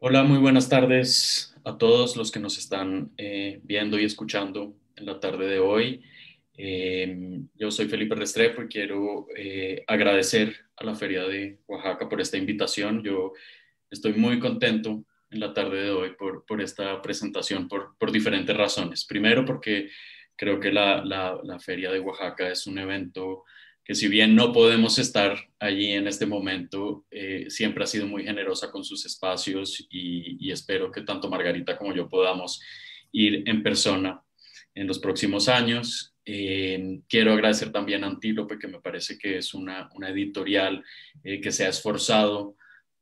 Hola, muy buenas tardes a todos los que nos están viendo y escuchando en la tarde de hoy. Yo soy Felipe Restrepo y quiero agradecer a la Feria de Oaxaca por esta invitación. Yo estoy muy contento en la tarde de hoy por esta presentación por diferentes razones. Primero, porque creo que la Feria de Oaxaca es un evento que, si bien no podemos estar allí en este momento, siempre ha sido muy generosa con sus espacios y espero que tanto Margarita como yo podamos ir en persona en los próximos años. Quiero agradecer también a Antílope, que me parece que es una editorial que se ha esforzado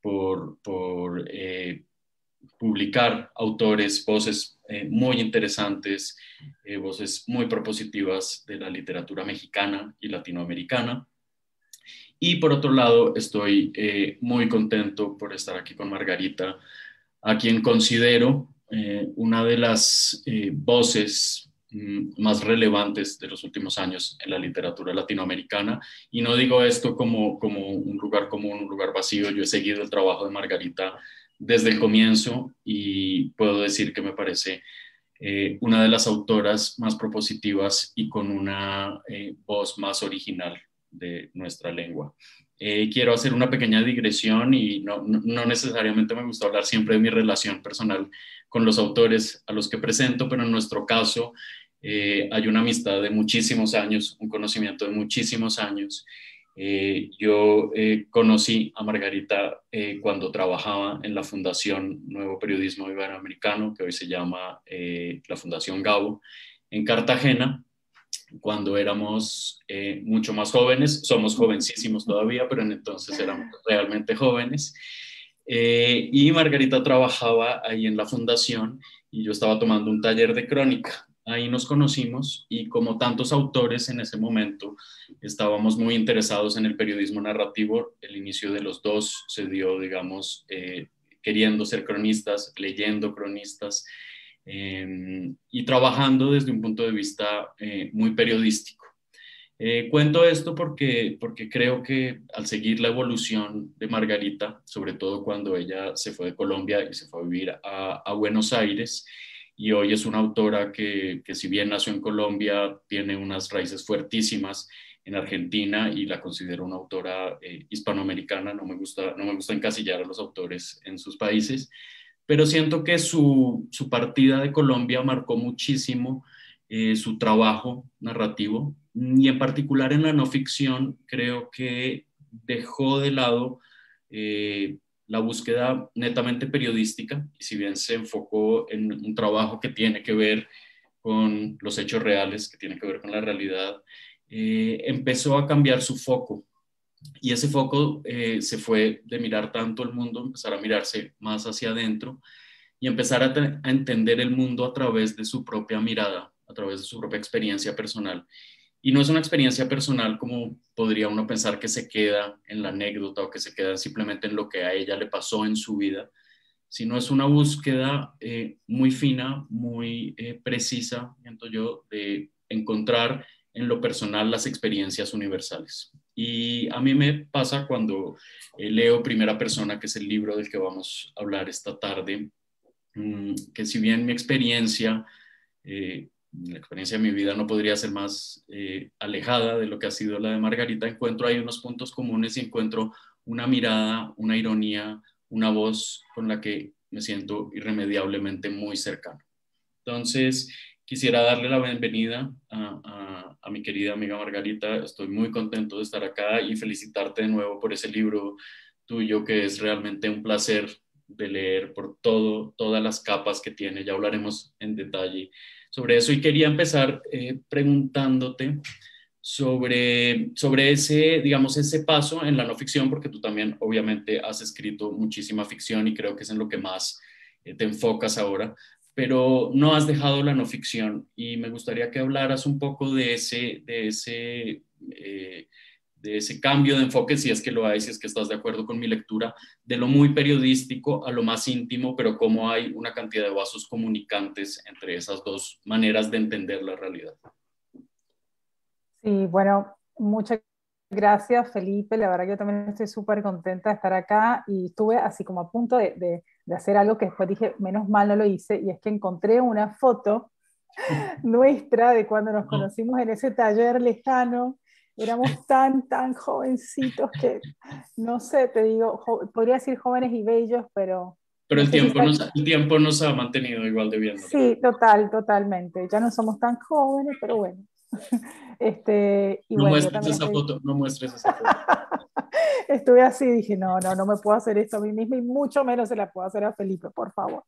por publicar autores, voces muy interesantes, voces muy propositivas de la literatura mexicana y latinoamericana. Y por otro lado, estoy muy contento por estar aquí con Margarita, a quien considero una de las voces más relevantes de los últimos años en la literatura latinoamericana. Y no digo esto como un lugar común, un lugar vacío. Yo he seguido el trabajo de Margarita desde el comienzo y puedo decir que me parece una de las autoras más propositivas y con una voz más original de nuestra lengua. Quiero hacer una pequeña digresión y no necesariamente me gusta hablar siempre de mi relación personal con los autores a los que presento, pero en nuestro caso hay una amistad de muchísimos años, un conocimiento de muchísimos años. Yo conocí a Margarita cuando trabajaba en la Fundación Nuevo Periodismo Iberoamericano, que hoy se llama la Fundación Gabo, en Cartagena, cuando éramos mucho más jóvenes. Somos jovencísimos todavía, pero en entonces éramos realmente jóvenes. Y Margarita trabajaba ahí en la fundación y yo estaba tomando un taller de crónica. Ahí nos conocimos y, como tantos autores en ese momento, estábamos muy interesados en el periodismo narrativo. El inicio de los dos se dio, digamos, queriendo ser cronistas, leyendo cronistas y trabajando desde un punto de vista muy periodístico. Cuento esto porque creo que, al seguir la evolución de Margarita, sobre todo cuando ella se fue de Colombia y se fue a vivir a Buenos Aires, y hoy es una autora que, si bien nació en Colombia, tiene unas raíces fuertísimas en Argentina y la considero una autora hispanoamericana. No me gusta encasillar a los autores en sus países, pero siento que su partida de Colombia marcó muchísimo su trabajo narrativo, y en particular en la no ficción creo que dejó de lado eh, la búsqueda netamente periodística, y si bien se enfocó en un trabajo que tiene que ver con los hechos reales, que tiene que ver con la realidad, empezó a cambiar su foco, y ese foco se fue de mirar tanto el mundo, empezar a mirarse más hacia adentro y empezar a entender el mundo a través de su propia mirada, a través de su propia experiencia personal. Y no es una experiencia personal como podría uno pensar, que se queda en la anécdota o que se queda simplemente en lo que a ella le pasó en su vida, sino es una búsqueda muy fina, muy precisa, siento yo, de encontrar en lo personal las experiencias universales. Y a mí me pasa cuando leo Primera Persona, que es el libro del que vamos a hablar esta tarde, que si bien la experiencia de mi vida no podría ser más alejada de lo que ha sido la de Margarita, encuentro ahí unos puntos comunes y encuentro una mirada, una ironía, una voz con la que me siento irremediablemente muy cercano. Entonces, quisiera darle la bienvenida a mi querida amiga Margarita. Estoy muy contento de estar acá y felicitarte de nuevo por ese libro tuyo, que es realmente un placer de leer por todas las capas que tiene. Ya hablaremos en detalle sobre eso. Y quería empezar preguntándote sobre ese, digamos, ese paso en la no ficción, porque tú también obviamente has escrito muchísima ficción y creo que es en lo que más te enfocas ahora, pero no has dejado la no ficción, y me gustaría que hablaras un poco de ese cambio de enfoque, si es que lo hay, si es que estás de acuerdo con mi lectura, de lo muy periodístico a lo más íntimo, pero cómo hay una cantidad de vasos comunicantes entre esas dos maneras de entender la realidad. Sí, bueno, muchas gracias, Felipe. La verdad que yo también estoy súper contenta de estar acá y estuve así como a punto de de hacer algo que después dije, menos mal no lo hice, y es que encontré una foto nuestra de cuando nos No, conocimos en ese taller lejano. Éramos tan jovencitos que, no sé, te digo, podría decir jóvenes y bellos, pero pero no sé si está... el tiempo nos ha mantenido igual de bien, ¿no te Sí, parece? totalmente. Ya no somos tan jóvenes, pero bueno. Y No bueno, yo muestres también esa estoy... foto, no muestres esa foto. Estuve así, dije, no me puedo hacer esto a mí misma y mucho menos se la puedo hacer a Felipe, por favor.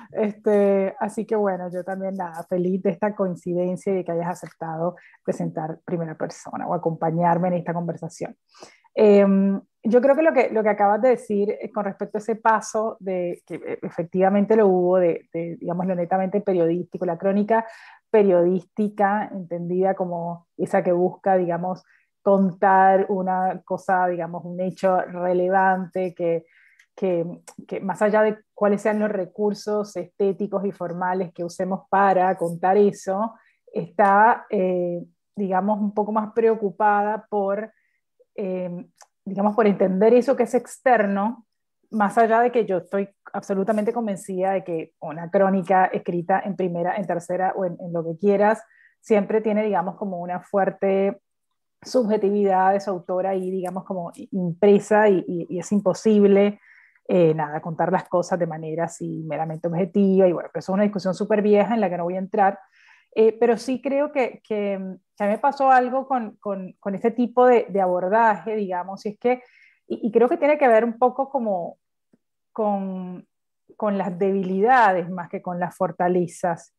Así que bueno, yo también nada, feliz de esta coincidencia y de que hayas aceptado presentar primera persona o acompañarme en esta conversación. Eh, yo creo que lo que acabas de decir con respecto a ese paso de que efectivamente lo hubo digamos, lo netamente periodístico, la crónica periodística, entendida como esa que busca, digamos, contar una cosa, digamos, un hecho relevante que, que más allá de cuáles sean los recursos estéticos y formales que usemos para contar eso, está, digamos, un poco más preocupada por eh, digamos, por entender eso que es externo, más allá de que yo estoy absolutamente convencida de que una crónica escrita en primera, en tercera o en lo que quieras, siempre tiene, digamos, como una fuerte subjetividad de su autora ahí, digamos, como impresa y es imposible, nada, contar las cosas de manera así meramente objetiva y bueno, pero eso es una discusión súper vieja en la que no voy a entrar, pero sí creo que a mí me pasó algo con este tipo de abordaje, digamos, y es que, y creo que tiene que ver un poco como con, con las debilidades más que con las fortalezas.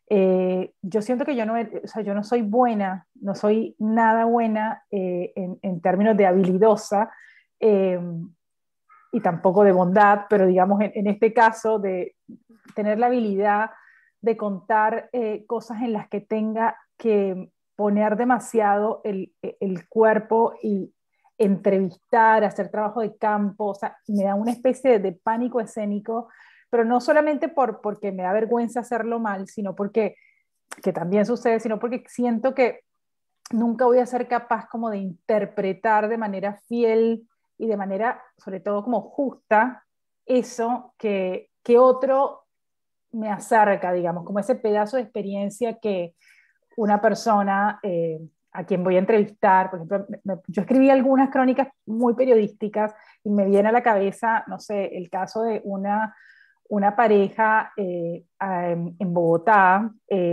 Yo siento que yo no, o sea, yo no soy buena, no soy nada buena en términos de habilidosa eh, y tampoco de bondad, pero digamos en este caso de tener la habilidad de contar cosas en las que tenga que poner demasiado el cuerpo y entrevistar, hacer trabajo de campo, o sea, me da una especie de pánico escénico, pero no solamente porque me da vergüenza hacerlo mal, sino porque, que también sucede, sino porque siento que nunca voy a ser capaz como de interpretar de manera fiel y de manera, sobre todo como justa, eso que otro me acerca, digamos, como ese pedazo de experiencia que una persona a quien voy a entrevistar, por ejemplo, yo escribí algunas crónicas muy periodísticas y me viene a la cabeza, no sé, el caso de una pareja en Bogotá,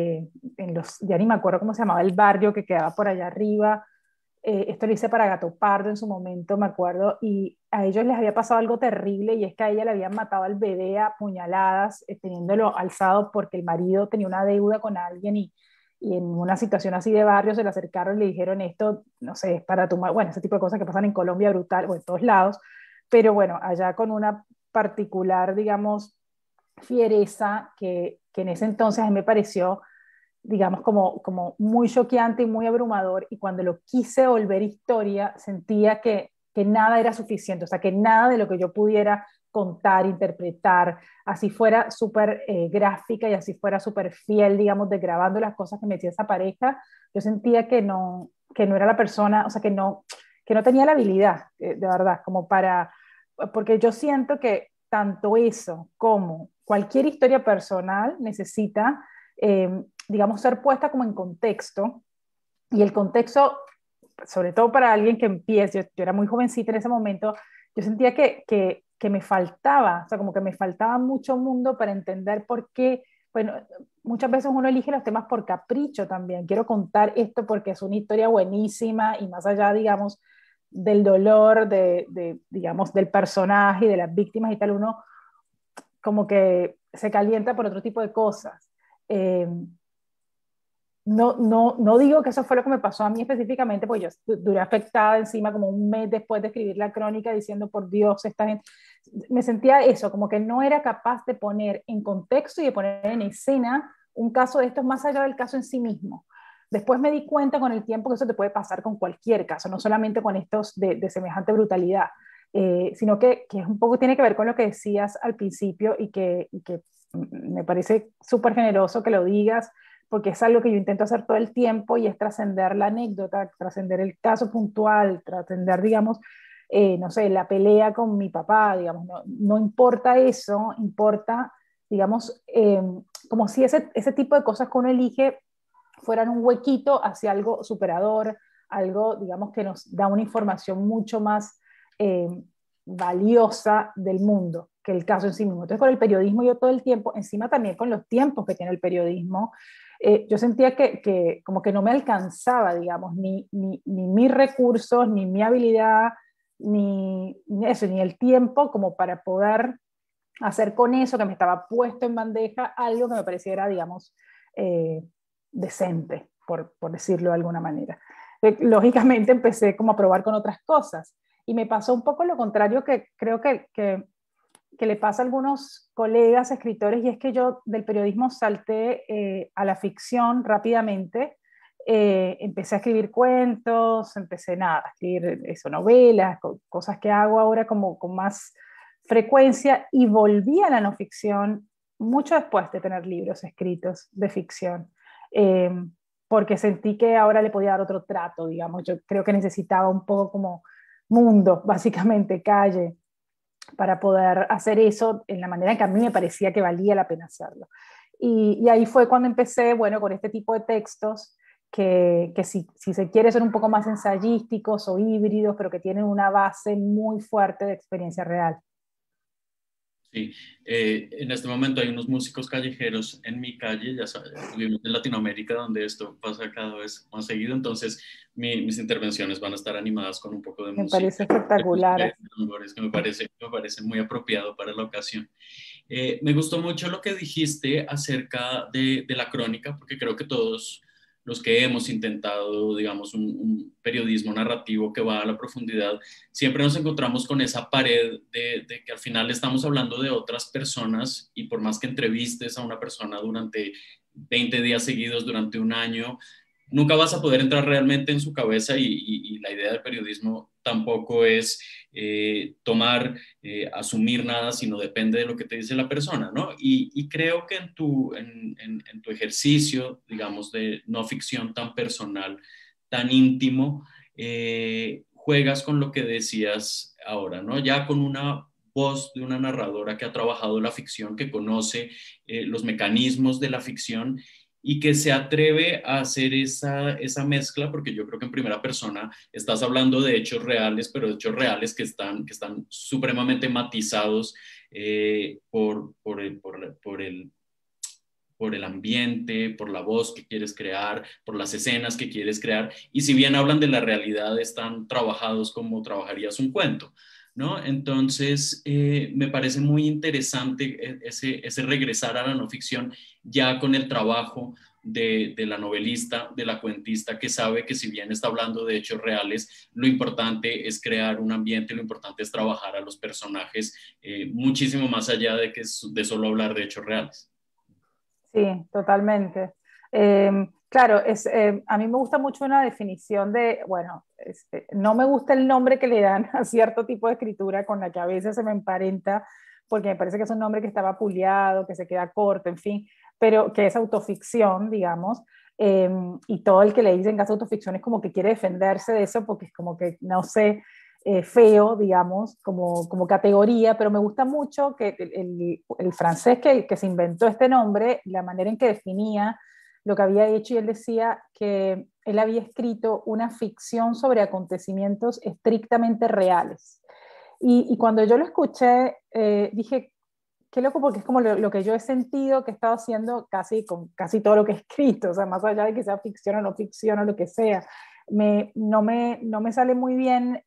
ya ni me acuerdo cómo se llamaba el barrio que quedaba por allá arriba, esto lo hice para Gato Pardo en su momento, me acuerdo, y a ellos les había pasado algo terrible y es que a ella le habían matado al bebé a puñaladas, teniéndolo alzado porque el marido tenía una deuda con alguien y en una situación así de barrio se le acercaron y le dijeron esto, no sé, es para tu bueno, ese tipo de cosas que pasan en Colombia brutal o en todos lados, pero bueno, allá con una particular, digamos, fiereza que en ese entonces a mí me pareció digamos, como muy choqueante y muy abrumador, y cuando lo quise volver historia, sentía que nada era suficiente, o sea, que nada de lo que yo pudiera contar, interpretar, así fuera súper gráfica y así fuera súper fiel, digamos, de grabando las cosas que me decía esa pareja, yo sentía que no era la persona, o sea, que no tenía la habilidad, de verdad, como para, porque yo siento que tanto eso como cualquier historia personal necesita digamos, ser puesta como en contexto, y el contexto, sobre todo para alguien que empiece, yo era muy jovencita en ese momento, yo sentía que me faltaba, o sea, como que me faltaba mucho mundo para entender por qué, bueno, muchas veces uno elige los temas por capricho también, quiero contar esto porque es una historia buenísima y más allá, digamos, del dolor digamos, del personaje y de las víctimas y tal, uno como que se calienta por otro tipo de cosas. Eh, no digo que eso fue lo que me pasó a mí específicamente, porque yo duré afectada encima como un mes después de escribir la crónica diciendo, por Dios, esta gente, me sentía eso, como que no era capaz de poner en contexto y de poner en escena un caso de estos más allá del caso en sí mismo. Después me di cuenta con el tiempo que eso te puede pasar con cualquier caso, no solamente con estos de semejante brutalidad, sino que es un poco tiene que ver con lo que decías al principio y que me parece súper generoso que lo digas, porque es algo que yo intento hacer todo el tiempo y es trascender la anécdota, trascender el caso puntual, trascender, digamos, no sé, la pelea con mi papá, digamos, no importa eso, importa, digamos, como si ese tipo de cosas que uno elige fueran un huequito hacia algo superador, algo, digamos, que nos da una información mucho más eh, valiosa del mundo que el caso en sí mismo. Entonces, con el periodismo yo todo el tiempo, encima también con los tiempos que tiene el periodismo, yo sentía que como que no me alcanzaba, digamos, ni mis recursos, ni mi habilidad, ni eso, ni el tiempo como para poder hacer con eso que me estaba puesto en bandeja algo que me pareciera, digamos, eh, decente, por decirlo de alguna manera. Lógicamente empecé como a probar con otras cosas y me pasó un poco lo contrario que creo que le pasa a algunos colegas escritores, y es que yo del periodismo salté a la ficción rápidamente. Empecé a escribir cuentos, empecé nada, a escribir eso, novelas, cosas que hago ahora como con más frecuencia, y volví a la no ficción mucho después de tener libros escritos de ficción, eh, porque sentí que ahora le podía dar otro trato, digamos. Yo creo que necesitaba un poco como mundo, básicamente, calle, para poder hacer eso en la manera que a mí me parecía que valía la pena hacerlo. Y ahí fue cuando empecé, bueno, con este tipo de textos que si se quiere son un poco más ensayísticos o híbridos, pero que tienen una base muy fuerte de experiencia real. Sí, en este momento hay unos músicos callejeros en mi calle, ya sabes, vivimos en Latinoamérica donde esto pasa cada vez más seguido, entonces mis intervenciones van a estar animadas con un poco de Me parece música, de espectacular. tambores, me parece muy apropiado para la ocasión. Me gustó mucho lo que dijiste acerca de la crónica, porque creo que todos los que hemos intentado, digamos, un periodismo narrativo que va a la profundidad, siempre nos encontramos con esa pared de que al final estamos hablando de otras personas y por más que entrevistes a una persona durante 20 días seguidos, durante un año, nunca vas a poder entrar realmente en su cabeza y la idea del periodismo tampoco es tomar, asumir nada, sino depende de lo que te dice la persona, ¿no? Y creo que en tu ejercicio, digamos, de no ficción tan personal, tan íntimo, juegas con lo que decías ahora, ¿no? Ya con una voz de una narradora que ha trabajado la ficción, que conoce los mecanismos de la ficción y que se atreve a hacer esa mezcla, porque yo creo que en primera persona estás hablando de hechos reales, pero de hechos reales que están supremamente matizados por el ambiente, por la voz que quieres crear, por las escenas que quieres crear, y si bien hablan de la realidad, están trabajados como trabajarías un cuento, ¿no? Entonces, me parece muy interesante ese regresar a la no ficción ya con el trabajo de la novelista, de la cuentista, que sabe que si bien está hablando de hechos reales, lo importante es crear un ambiente, lo importante es trabajar a los personajes muchísimo más allá de solo hablar de hechos reales. Sí, totalmente. Claro, a mí me gusta mucho una definición de, bueno, no me gusta el nombre que le dan a cierto tipo de escritura con la que a veces se me emparenta, porque me parece que es un nombre que está vapuleado, que se queda corto, en fin, pero que es autoficción, digamos. Y todo el que le dicen que es autoficción es como que quiere defenderse de eso, porque es como que, no sé, feo, digamos, como categoría, pero me gusta mucho que el francés que se inventó este nombre, la manera en que definía lo que había hecho, y él decía que él había escrito una ficción sobre acontecimientos estrictamente reales. Y cuando yo lo escuché, dije, qué loco, porque es como lo que yo he sentido que he estado haciendo casi con casi todo lo que he escrito, o sea, más allá de que sea ficción o no ficción o lo que sea. No me sale muy bien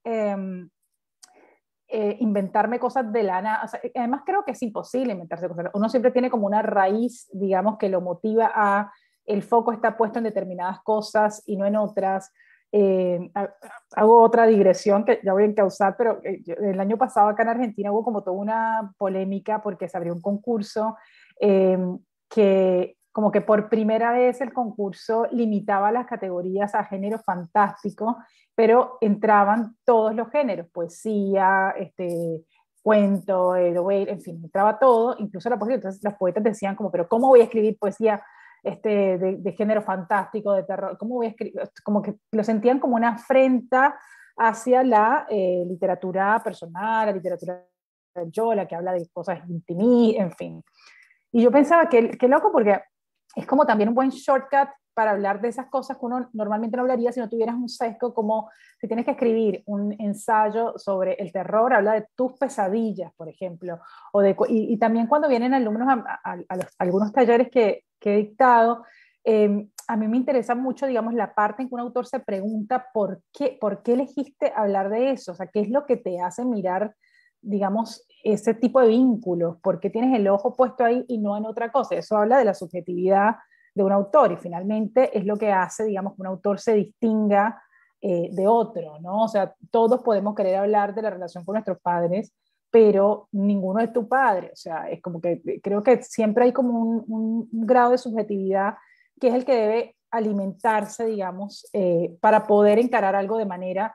inventarme cosas de la nada. O sea, además creo que es imposible inventarse cosas. Uno siempre tiene como una raíz, digamos, que lo motiva a el foco está puesto en determinadas cosas y no en otras. Hago otra digresión que ya voy a encauzar, pero el año pasado acá en Argentina hubo como toda una polémica porque se abrió un concurso eh, que como que por primera vez el concurso limitaba las categorías a género fantástico, pero entraban todos los géneros, poesía, cuento, en fin, entraba todo, incluso la poesía. Entonces los poetas decían como, pero ¿cómo voy a escribir poesía de género fantástico, de terror? ¿Cómo voy a escribir? Como que lo sentían como una afrenta hacia la literatura personal, la literatura del yo, la que habla de cosas intimistas, en fin. Y yo pensaba que loco, porque es como también un buen shortcut para hablar de esas cosas que uno normalmente no hablaría si no tuvieras un sesgo, como si tienes que escribir un ensayo sobre el terror, habla de tus pesadillas, por ejemplo, y también cuando vienen alumnos a algunos talleres que he dictado, a mí me interesa mucho, digamos, la parte en que un autor se pregunta por qué elegiste hablar de eso, o sea, qué es lo que te hace mirar, digamos, ese tipo de vínculos, por qué tienes el ojo puesto ahí y no en otra cosa. Eso habla de la subjetividad de un autor y finalmente es lo que hace, digamos, que un autor se distinga de otro, ¿no? O sea, todos podemos querer hablar de la relación con nuestros padres, pero ninguno es tu padre. O sea, es como que creo que siempre hay como un grado de subjetividad que es el que debe alimentarse, digamos, para poder encarar algo de manera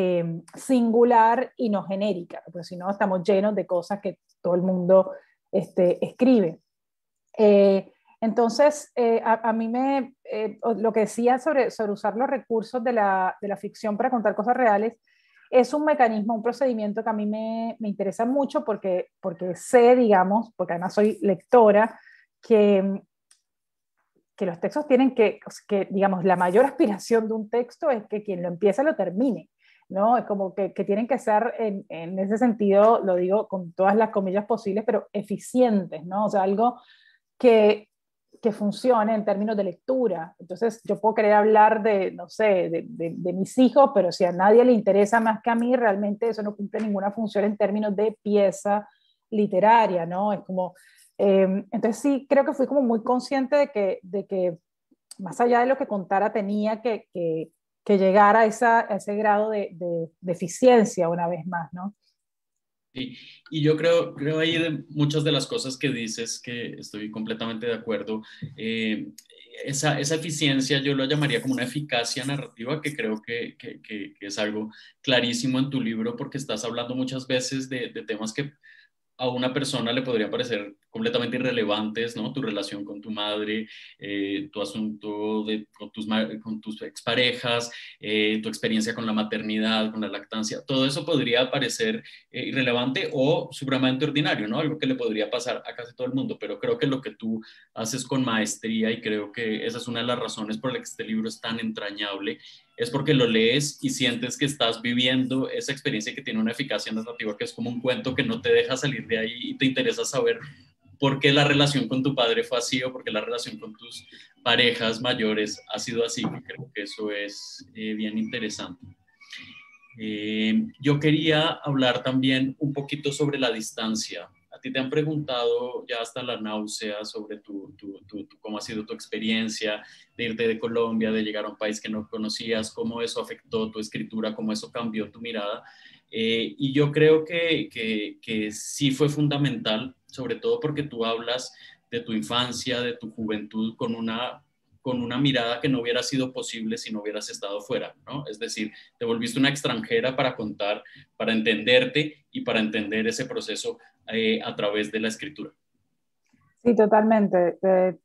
singular y no genérica, porque si no estamos llenos de cosas que todo el mundo escribe. Entonces, a mí lo que decía sobre usar los recursos de la ficción para contar cosas reales es un mecanismo, un procedimiento que a mí me interesa mucho porque sé, digamos, porque además soy lectora, que, que los textos tienen digamos, la mayor aspiración de un texto es que quien lo empiece lo termine, ¿no? Es como que tienen que ser, en ese sentido, lo digo con todas las comillas posibles, pero eficientes, ¿no? O sea, algo que, que funcione en términos de lectura. Entonces, yo puedo querer hablar de, no sé, de mis hijos, pero si a nadie le interesa más que a mí, realmente eso no cumple ninguna función en términos de pieza literaria, ¿no? Es como, entonces sí, creo que fui como muy consciente de que más allá de lo que contara, tenía que llegar a ese grado de eficiencia una vez más, ¿no? Sí, y yo creo ahí de muchas de las cosas que dices que estoy completamente de acuerdo. Eh, esa eficiencia yo lo llamaría como una eficacia narrativa que creo que es algo clarísimo en tu libro porque estás hablando muchas veces de temas que a una persona le podrían parecer completamente irrelevantes, ¿no? Tu relación con tu madre, tu asunto con tus exparejas, tu experiencia con la maternidad, con la lactancia, todo eso podría parecer irrelevante o supremamente ordinario, ¿no? Algo que le podría pasar a casi todo el mundo, pero creo que lo que tú haces con maestría, y creo que esa es una de las razones por las que este libro es tan entrañable, es porque lo lees y sientes que estás viviendo esa experiencia que tiene una eficacia narrativa, que es como un cuento que no te deja salir de ahí y te interesa saber por qué la relación con tu padre fue así o por qué la relación con tus parejas mayores ha sido así, que creo que eso es bien interesante. Yo quería hablar también un poquito sobre la distancia. A ti te han preguntado ya hasta la náusea sobre cómo ha sido tu experiencia de irte de Colombia, de llegar a un país que no conocías, cómo eso afectó tu escritura, cómo eso cambió tu mirada. Y yo creo que sí fue fundamental, sobre todo porque tú hablas de tu infancia, de tu juventud con una mirada que no hubiera sido posible si no hubieras estado fuera, ¿no? Es decir, te volviste una extranjera para contar, para entenderte y para entender ese proceso a través de la escritura. Sí, totalmente.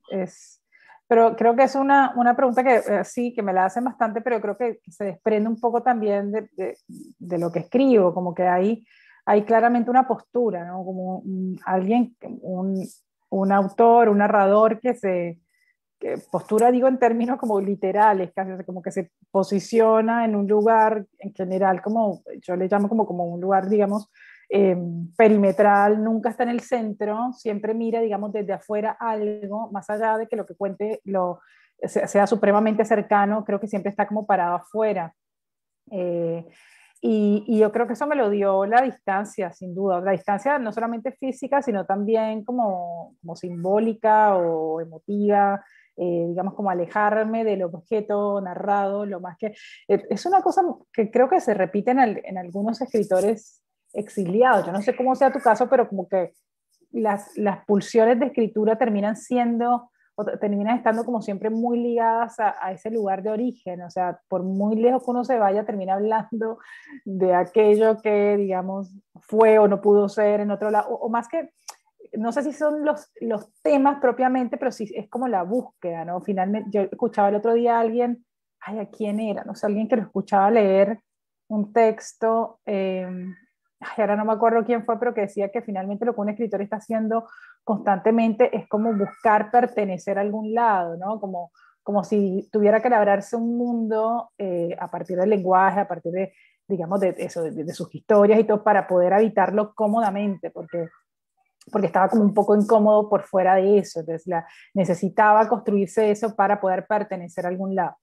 Pero creo que es una pregunta que sí, que me la hacen bastante, pero creo que se desprende un poco también de lo que escribo, como que hay claramente una postura, ¿no? Como alguien, un autor, un narrador que postura digo en términos como literales, casi, o sea, como que se posiciona en un lugar en general, como yo le llamo como un lugar, digamos, eh, perimetral, nunca está en el centro, siempre mira, digamos, desde afuera algo, más allá de que lo que cuente sea supremamente cercano, creo que siempre está como parado afuera. Eh, y yo creo que eso me lo dio la distancia, sin duda. La distancia no solamente física, sino también como simbólica o emotiva, digamos, como alejarme del objeto narrado, lo más que... es una cosa que creo que se repite en algunos escritores exiliados. Yo no sé cómo sea tu caso, pero como que las pulsiones de escritura terminan siendo o terminan estando como siempre muy ligadas a ese lugar de origen, o sea, por muy lejos que uno se vaya, termina hablando de aquello que, digamos, fue o no pudo ser en otro lado, o más que, no sé si son los temas propiamente, pero sí es como la búsqueda, ¿no? Finalmente, yo escuchaba el otro día a alguien, ay, ¿a quién era? No sé, alguien que lo escuchaba leer un texto, ahora no me acuerdo quién fue, pero que decía que finalmente lo que un escritor está haciendo constantemente es como buscar pertenecer a algún lado, ¿no? Como si tuviera que labrarse un mundo a partir del lenguaje, a partir de, digamos, de eso, de sus historias y todo, para poder habitarlo cómodamente, porque estaba como un poco incómodo por fuera de eso, entonces necesitaba construirse eso para poder pertenecer a algún lado.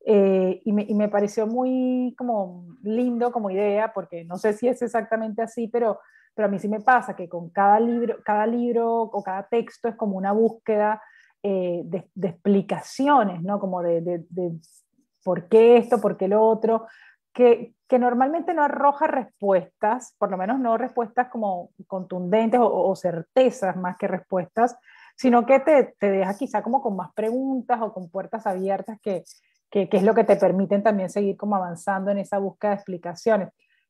Y me pareció muy como lindo como idea, porque no sé si es exactamente así, pero a mí sí me pasa que con cada libro o cada texto es como una búsqueda de explicaciones, ¿no? Como de por qué esto, por qué lo otro, que normalmente no arroja respuestas, por lo menos no respuestas como contundentes o certezas más que respuestas, sino que te deja quizá como con más preguntas o con puertas abiertas que es lo que te permiten también seguir como avanzando en esa búsqueda de explicaciones.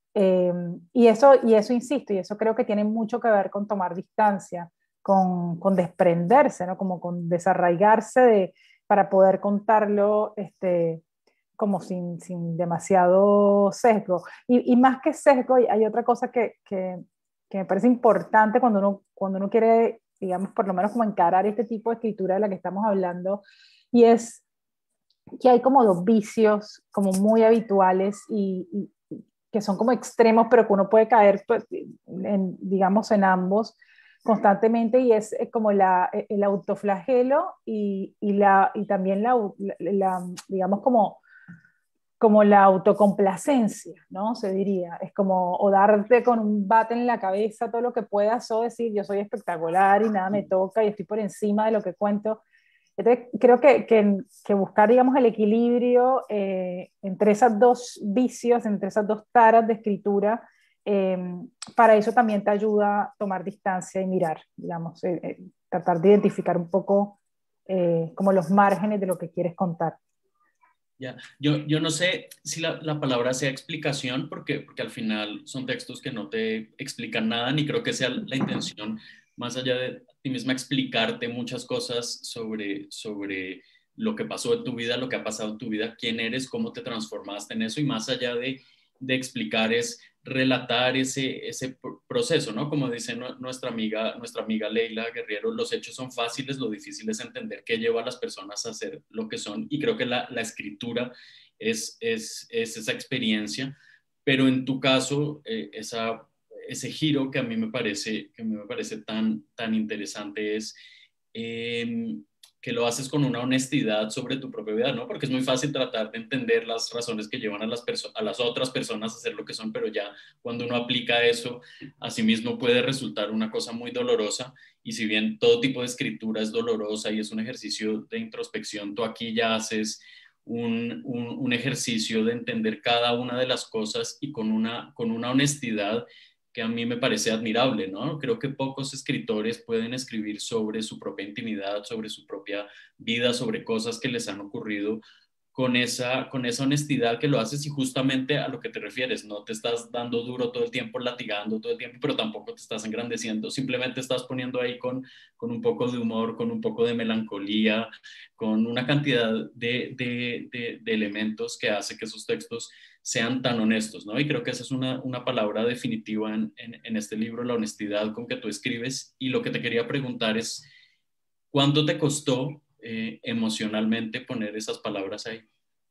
Y eso, insisto, y eso creo que tiene mucho que ver con tomar distancia, con desprenderse, ¿no? Como con desarraigarse para poder contarlo como sin demasiado sesgo. Y más que sesgo, hay otra cosa que me parece importante cuando uno quiere, digamos, por lo menos como encarar este tipo de escritura de la que estamos hablando, y es que hay como dos vicios como muy habituales y que son como extremos, pero que uno puede caer, pues, digamos, en ambos constantemente, y es como el autoflagelo y también digamos, como la autocomplacencia, ¿no? Se diría. Es como o darte con un bate en la cabeza todo lo que puedas, o decir yo soy espectacular y nada me toca y estoy por encima de lo que cuento. Entonces, creo que buscar, digamos, el equilibrio entre esas dos vicios, entre esas dos taras de escritura, eh, para eso también te ayuda a tomar distancia y mirar, digamos, tratar de identificar un poco como los márgenes de lo que quieres contar. Ya, yo no sé si la palabra sea explicación, porque al final son textos que no te explican nada, ni creo que sea la intención, más allá de ti misma, explicarte muchas cosas sobre lo que pasó en tu vida, lo que ha pasado en tu vida, quién eres, cómo te transformaste en eso, y más allá de explicar es relatar ese proceso, ¿no? Como dice nuestra amiga Leila Guerrero, los hechos son fáciles, lo difícil es entender qué lleva a las personas a ser lo que son, y creo que la escritura es esa experiencia, pero en tu caso, ese giro que a mí me parece tan interesante es eh, que lo haces con una honestidad sobre tu propia vida, ¿no? Porque es muy fácil tratar de entender las razones que llevan a las otras personas a ser lo que son, pero ya cuando uno aplica eso, a sí mismo puede resultar una cosa muy dolorosa. Y si bien todo tipo de escritura es dolorosa y es un ejercicio de introspección, tú aquí ya haces un ejercicio de entender cada una de las cosas y con una honestidad que a mí me parece admirable, ¿no? Creo que pocos escritores pueden escribir sobre su propia intimidad, sobre su propia vida, sobre cosas que les han ocurrido con esa honestidad que lo haces, y justamente a lo que te refieres, no te estás dando duro todo el tiempo, latigando todo el tiempo, pero tampoco te estás engrandeciendo, simplemente estás poniendo ahí con un poco de humor, con un poco de melancolía, con una cantidad de elementos que hace que esos textos sean tan honestos, ¿no? Y creo que esa es una palabra definitiva en este libro, la honestidad con que tú escribes. Y lo que te quería preguntar es, ¿cuánto te costó emocionalmente poner esas palabras ahí?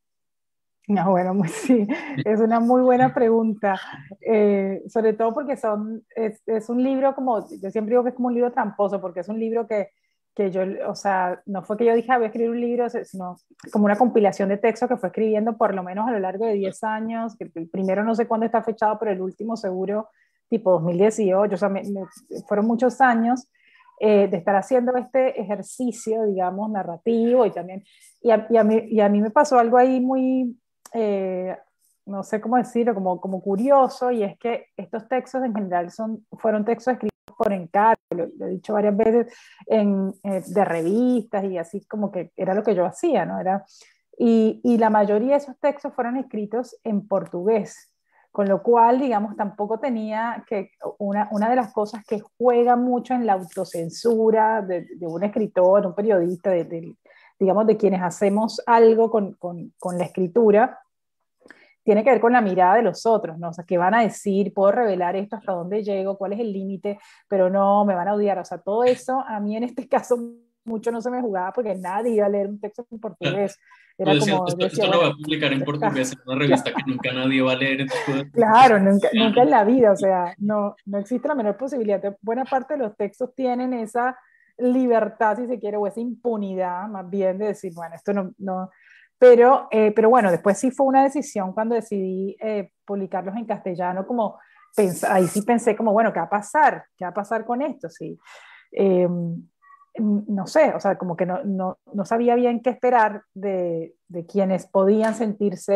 No, bueno, sí, es una muy buena pregunta, sobre todo porque es un libro como, yo siempre digo que es como un libro tramposo, porque es un libro que yo, o sea, no fue que yo dije, voy a escribir un libro, sino como una compilación de textos que fue escribiendo por lo menos a lo largo de 10 años, que el primero no sé cuándo está fechado, pero el último seguro, tipo 2018, o sea, fueron muchos años de estar haciendo este ejercicio, digamos, narrativo y también, y a mí me pasó algo ahí muy eh, no sé cómo decirlo, como curioso, y es que estos textos en general fueron textos escritos por encargo, lo he dicho varias veces, de revistas y así como que era lo que yo hacía, ¿no? Y la mayoría de esos textos fueron escritos en portugués, con lo cual, digamos, tampoco tenía que, una de las cosas que juega mucho en la autocensura de un escritor, un periodista, digamos, de quienes hacemos algo con la escritura, tiene que ver con la mirada de los otros, ¿no? O sea, ¿qué van a decir? ¿Puedo revelar esto? ¿Hasta dónde llego? ¿Cuál es el límite? Pero no, me van a odiar. O sea, todo eso a mí en este caso mucho no se me jugaba porque nadie iba a leer un texto en portugués. Tú Era decías, como, yo decía, esto lo voy bueno, a publicar en esto está, portugués en una revista que nunca nadie va a leer, entonces puedo decir que es claro, nunca, nunca cristiano. en la vida, o sea, no, no existe la menor posibilidad. Buena parte de los textos tienen esa libertad, si se quiere, o esa impunidad, más bien, de decir, bueno, esto no, no. Pero bueno, después sí fue una decisión cuando decidí publicarlos en castellano, como ahí sí pensé como, bueno, ¿qué va a pasar? ¿Qué va a pasar con esto? Sí. Eh, no sé, o sea, como que no, no, no sabía bien qué esperar de quienes podían sentirse,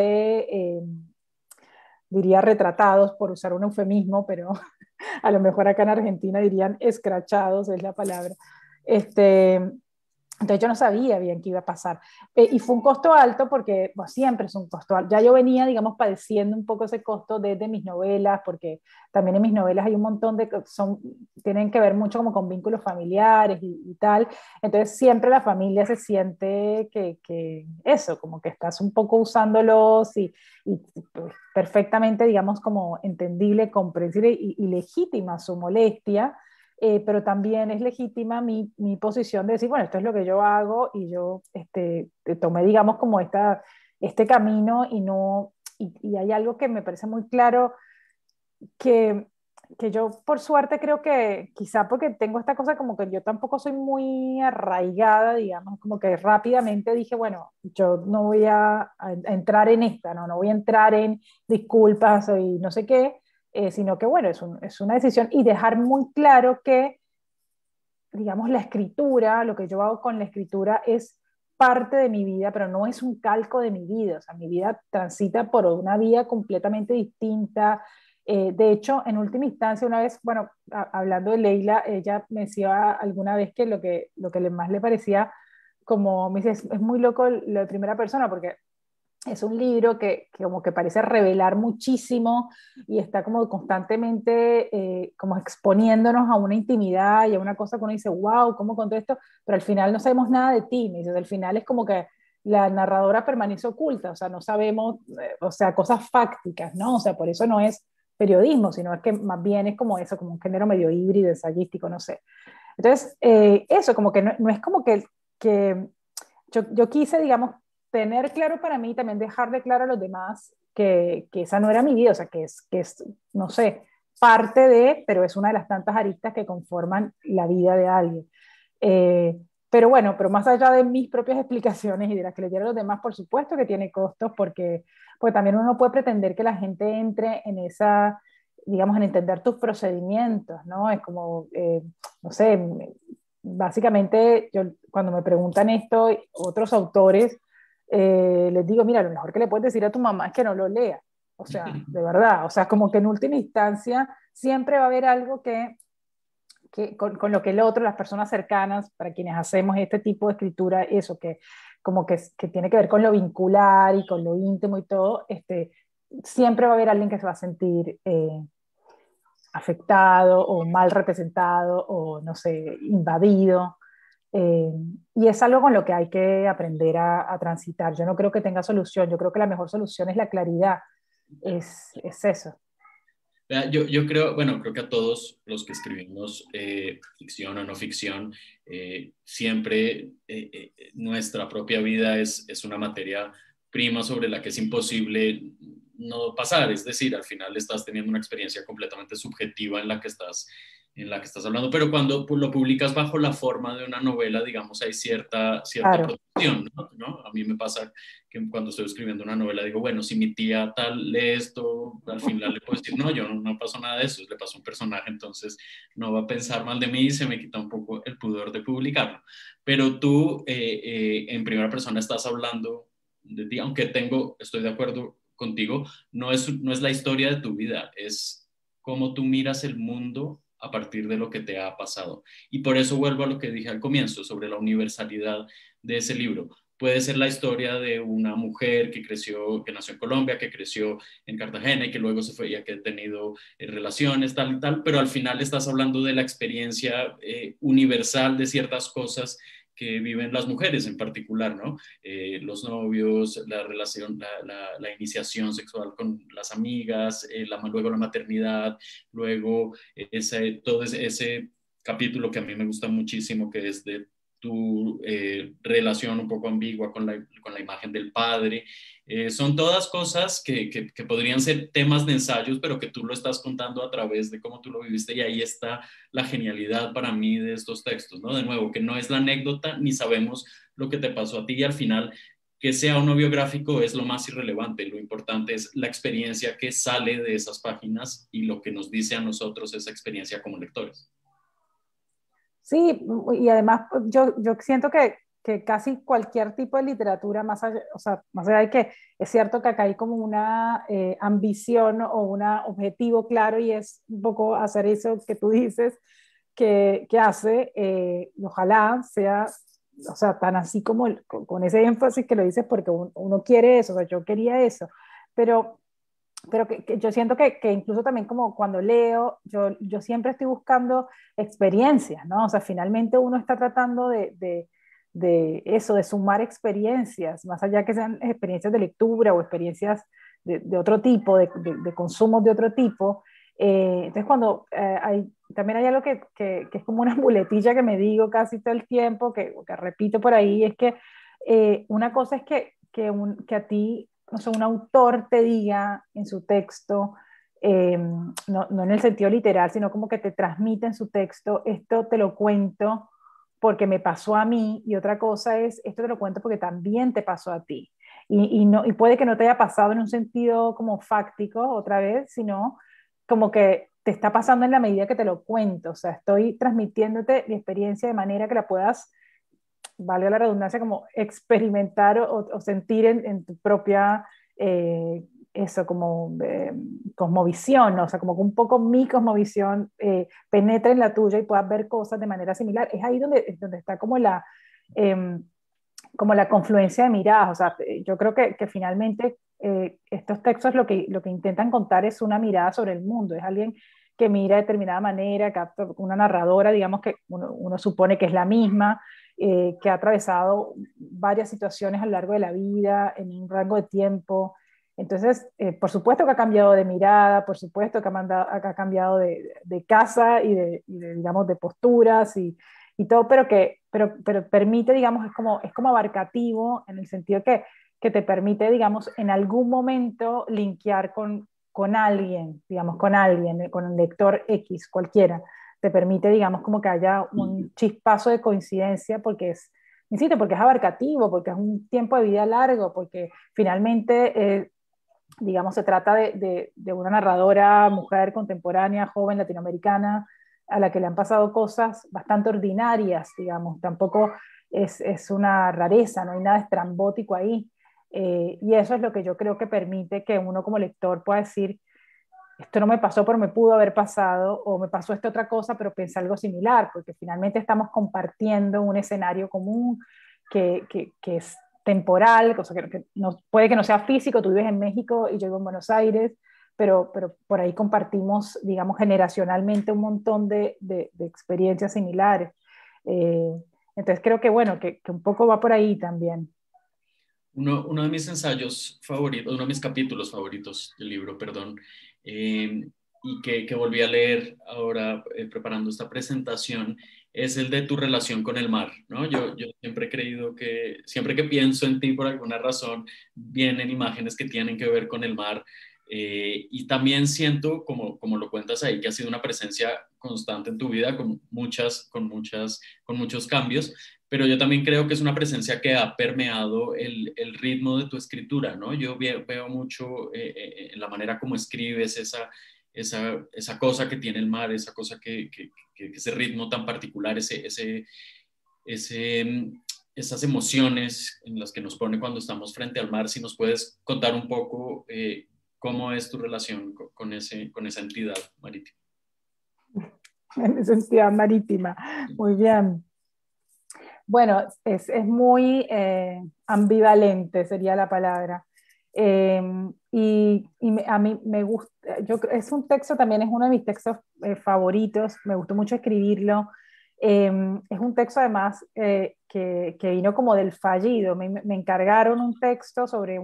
diría, retratados, por usar un eufemismo, pero a lo mejor acá en Argentina dirían escrachados, es la palabra. Este, entonces yo no sabía bien qué iba a pasar. Y fue un costo alto porque bueno, siempre es un costo alto. Ya yo venía, digamos, padeciendo un poco ese costo desde mis novelas, porque también en mis novelas hay un montón de tienen que ver mucho como con vínculos familiares y tal. Entonces siempre la familia se siente que eso, como que estás un poco usándolos y pues, perfectamente, digamos, como entendible, comprensible y legítima su molestia, pero también es legítima mi posición de decir, bueno, esto es lo que yo hago y yo tomé, digamos, como este camino y no, y hay algo que me parece muy claro que, que yo por suerte creo que quizá porque tengo esta cosa como que yo tampoco soy muy arraigada, digamos, como que rápidamente dije, bueno, yo no voy a entrar en esta, ¿no? No voy a entrar en disculpas y no sé qué, sino que bueno, es una decisión y dejar muy claro que digamos, la escritura, lo que yo hago con la escritura es parte de mi vida, pero no es un calco de mi vida. O sea, mi vida transita por una vía completamente distinta. De hecho, en última instancia, una vez, bueno, hablando de Leila, ella me decía alguna vez que lo que más le parecía, como me dice, es muy loco lo de primera persona, porque es un libro que como que parece revelar muchísimo y está como constantemente como exponiéndonos a una intimidad y a una cosa que uno dice, wow, ¿cómo contó esto? Pero al final no sabemos nada de ti, me dice, al final es como que la narradora permanece oculta, o sea, no sabemos, o sea, cosas fácticas, ¿no? O sea, por eso no es periodismo, sino es que más bien es como eso, como un género medio híbrido, ensayístico, no sé. Entonces, eso, como que no, no es como que yo quise, digamos, tener claro para mí, también dejar de claro a los demás que esa no era mi vida, o sea, que es, no sé, parte de, pero es una de las tantas aristas que conforman la vida de alguien. Eh, pero bueno, pero más allá de mis propias explicaciones y de las que le dieron los demás, por supuesto que tiene costos, porque también uno puede pretender que la gente entre en esa, digamos, en entender tus procedimientos, ¿no? Es como, no sé, básicamente yo, cuando me preguntan esto, otros autores, les digo, mira, lo mejor que le puedes decir a tu mamá es que no lo lea. O sea, de verdad, o sea, como que en última instancia siempre va a haber algo con lo que el otro, las personas cercanas, para quienes hacemos este tipo de escritura, eso, que como que tiene que ver con lo vincular y con lo íntimo y todo, siempre va a haber alguien que se va a sentir afectado o mal representado o, no sé, invadido. Eh, y es algo con lo que hay que aprender a transitar. Yo no creo que tenga solución, yo creo que la mejor solución es la claridad, es eso. Yo creo, bueno, creo que a todos los que escribimos ficción o no ficción, siempre nuestra propia vida es una materia prima sobre la que es imposible no pasar. Es decir, al final estás teniendo una experiencia completamente subjetiva en la que estás hablando, pero cuando lo publicas bajo la forma de una novela, digamos, hay cierta Claro, protección, ¿no? A mí me pasa que cuando estoy escribiendo una novela digo, bueno, si mi tía tal lee esto, al final le puedo decir, no, yo no pasó nada de eso, le pasó a un personaje, entonces no va a pensar mal de mí y se me quita un poco el pudor de publicarlo. Pero tú en primera persona estás hablando de ti, aunque estoy de acuerdo contigo, no es la historia de tu vida, es cómo tú miras el mundo a partir de lo que te ha pasado. Y por eso vuelvo a lo que dije al comienzo sobre la universalidad de ese libro. Puede ser la historia de una mujer que nació en Colombia, que creció en Cartagena y que luego se fue y que ha tenido relaciones, tal y tal, pero al final estás hablando de la experiencia universal de ciertas cosas que viven las mujeres en particular, ¿no? Los novios, la relación, la iniciación sexual con las amigas, luego la maternidad, luego todo ese capítulo que a mí me gusta muchísimo, que es de tu relación un poco ambigua con la imagen del padre. Son todas cosas que podrían ser temas de ensayos, pero que tú lo estás contando a través de cómo tú lo viviste, y ahí está la genialidad para mí de estos textos, ¿no? De nuevo, que no es la anécdota, ni sabemos lo que te pasó a ti, y al final, que sea o no biográfico es lo más irrelevante. Lo importante es la experiencia que sale de esas páginas y lo que nos dice a nosotros esa experiencia como lectores. Sí, y además yo siento que casi cualquier tipo de literatura, más allá, o sea, más allá de que es cierto que acá hay como una ambición o un objetivo claro y es un poco hacer eso que tú dices que hace, y ojalá sea, o sea, tan así como con ese énfasis que lo dices porque uno quiere eso, o sea, yo quería eso, pero que yo siento que incluso también como cuando leo, yo siempre estoy buscando experiencias, ¿no? O sea, finalmente uno está tratando de eso, de sumar experiencias, más allá que sean experiencias de lectura o experiencias de otro tipo, de consumos de otro tipo. Entonces, cuando también hay algo que es como una muletilla que me digo casi todo el tiempo, que repito por ahí, es que una cosa es que a ti, no sé, un autor te diga en su texto, no en el sentido literal, sino como que te transmite en su texto, esto te lo cuento porque me pasó a mí, y otra cosa es, esto te lo cuento porque también te pasó a ti. Y puede que no te haya pasado en un sentido como fáctico otra vez, sino como que te está pasando en la medida que te lo cuento. O sea, estoy transmitiéndote mi experiencia de manera que la puedas, vale la redundancia, como experimentar o sentir en tu propia, eso, como cosmovisión, ¿no? O sea, como que un poco mi cosmovisión penetre en la tuya y puedas ver cosas de manera similar. Es ahí donde está eh, como la confluencia de miradas. O sea, yo creo que finalmente estos textos lo que intentan contar es una mirada sobre el mundo. Es alguien que mira de determinada manera, una narradora, digamos que uno supone que es la misma, que ha atravesado varias situaciones a lo largo de la vida, en un rango de tiempo. Entonces, por supuesto que ha cambiado de mirada, por supuesto que ha cambiado de casa digamos, de posturas y todo, pero permite, digamos, es como abarcativo en el sentido que te permite, digamos, en algún momento linkear con alguien, digamos, con un lector X, cualquiera. Te permite, digamos, como que haya un chispazo de coincidencia porque insisto, porque es abarcativo, porque es un tiempo de vida largo, porque finalmente, digamos, se trata de una narradora, mujer contemporánea, joven, latinoamericana, a la que le han pasado cosas bastante ordinarias, digamos, tampoco es una rareza, no hay nada estrambótico ahí. Y eso es lo que yo creo que permite que uno como lector pueda decir, esto no me pasó, pero me pudo haber pasado, o me pasó esta otra cosa, pero pensé algo similar, porque finalmente estamos compartiendo un escenario común que es temporal, cosa que no, puede que no sea físico, tú vives en México y yo vivo en Buenos Aires, pero por ahí compartimos, digamos, generacionalmente un montón de experiencias similares. Eh, entonces creo que, bueno, que un poco va por ahí también. Uno de mis ensayos favoritos, uno de mis capítulos favoritos del libro, perdón, y que volví a leer ahora preparando esta presentación, es el de tu relación con el mar, ¿no? Yo siempre he creído que, siempre que pienso en ti por alguna razón, vienen imágenes que tienen que ver con el mar, y también siento, como lo cuentas ahí, que ha sido una presencia constante en tu vida, con muchos cambios, pero yo también creo que es una presencia que ha permeado el ritmo de tu escritura, ¿no? Yo veo mucho en la manera como escribes esa cosa que tiene el mar, esa cosa ese ritmo tan particular, ese, mm, esas emociones en las que nos pone cuando estamos frente al mar. Si nos puedes contar un poco cómo es tu relación con esa entidad marítima. En esa entidad marítima. Muy bien. Bueno, es muy ambivalente, sería la palabra. Eh, a mí me gusta, es un texto, también es uno de mis textos favoritos, me gustó mucho escribirlo. Es un texto además que vino como del fallido. Me encargaron un texto sobre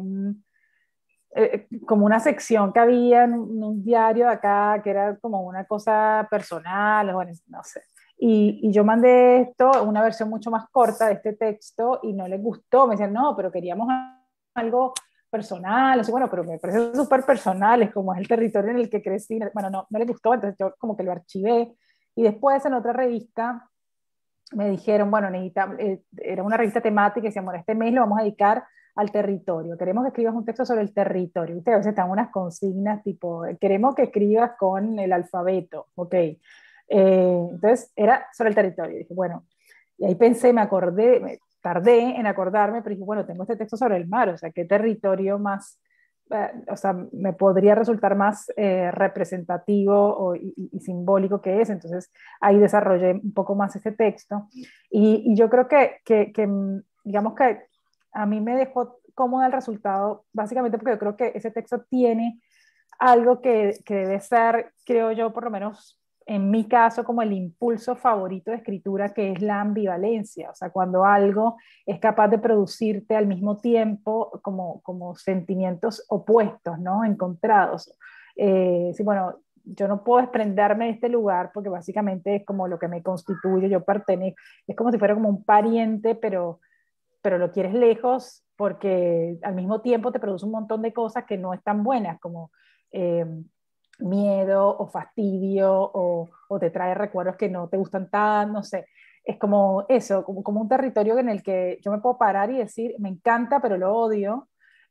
como una sección que había en un diario de acá, que era como una cosa personal, bueno, no sé. Y yo mandé esto, una versión mucho más corta de este texto, y no les gustó. Me decían, no, pero queríamos algo personal. O sea, bueno, pero me parece súper personal, es como es el territorio en el que crecí. Bueno, no les gustó, entonces yo como que lo archivé. Y después en otra revista me dijeron, bueno, era una revista temática y decían, bueno, este mes lo vamos a dedicar al territorio. Queremos que escribas un texto sobre el territorio. ¿Viste? A veces están unas consignas tipo, queremos que escribas con el alfabeto. Ok. Entonces era sobre el territorio. Dije, bueno, y ahí pensé, me acordé, tardé en acordarme, pero dije, bueno, tengo este texto sobre el mar, o sea, ¿qué territorio más, o sea, me podría resultar más representativo y simbólico que es? Entonces ahí desarrollé un poco más este texto. Y yo creo digamos que a mí me dejó cómoda el resultado, básicamente porque yo creo que ese texto tiene algo que debe ser, creo yo, por lo menos en mi caso, como el impulso favorito de escritura, que es la ambivalencia. O sea, cuando algo es capaz de producirte al mismo tiempo como sentimientos opuestos, ¿no? Encontrados. Sí, bueno, yo no puedo desprenderme de este lugar porque básicamente es como lo que me constituye, yo pertenezco, es como si fuera como un pariente, pero lo quieres lejos porque al mismo tiempo te produce un montón de cosas que no están buenas, como eh, miedo o fastidio o te trae recuerdos que no te gustan tan, no sé. Es como eso, como un territorio en el que yo me puedo parar y decir, me encanta, pero lo odio.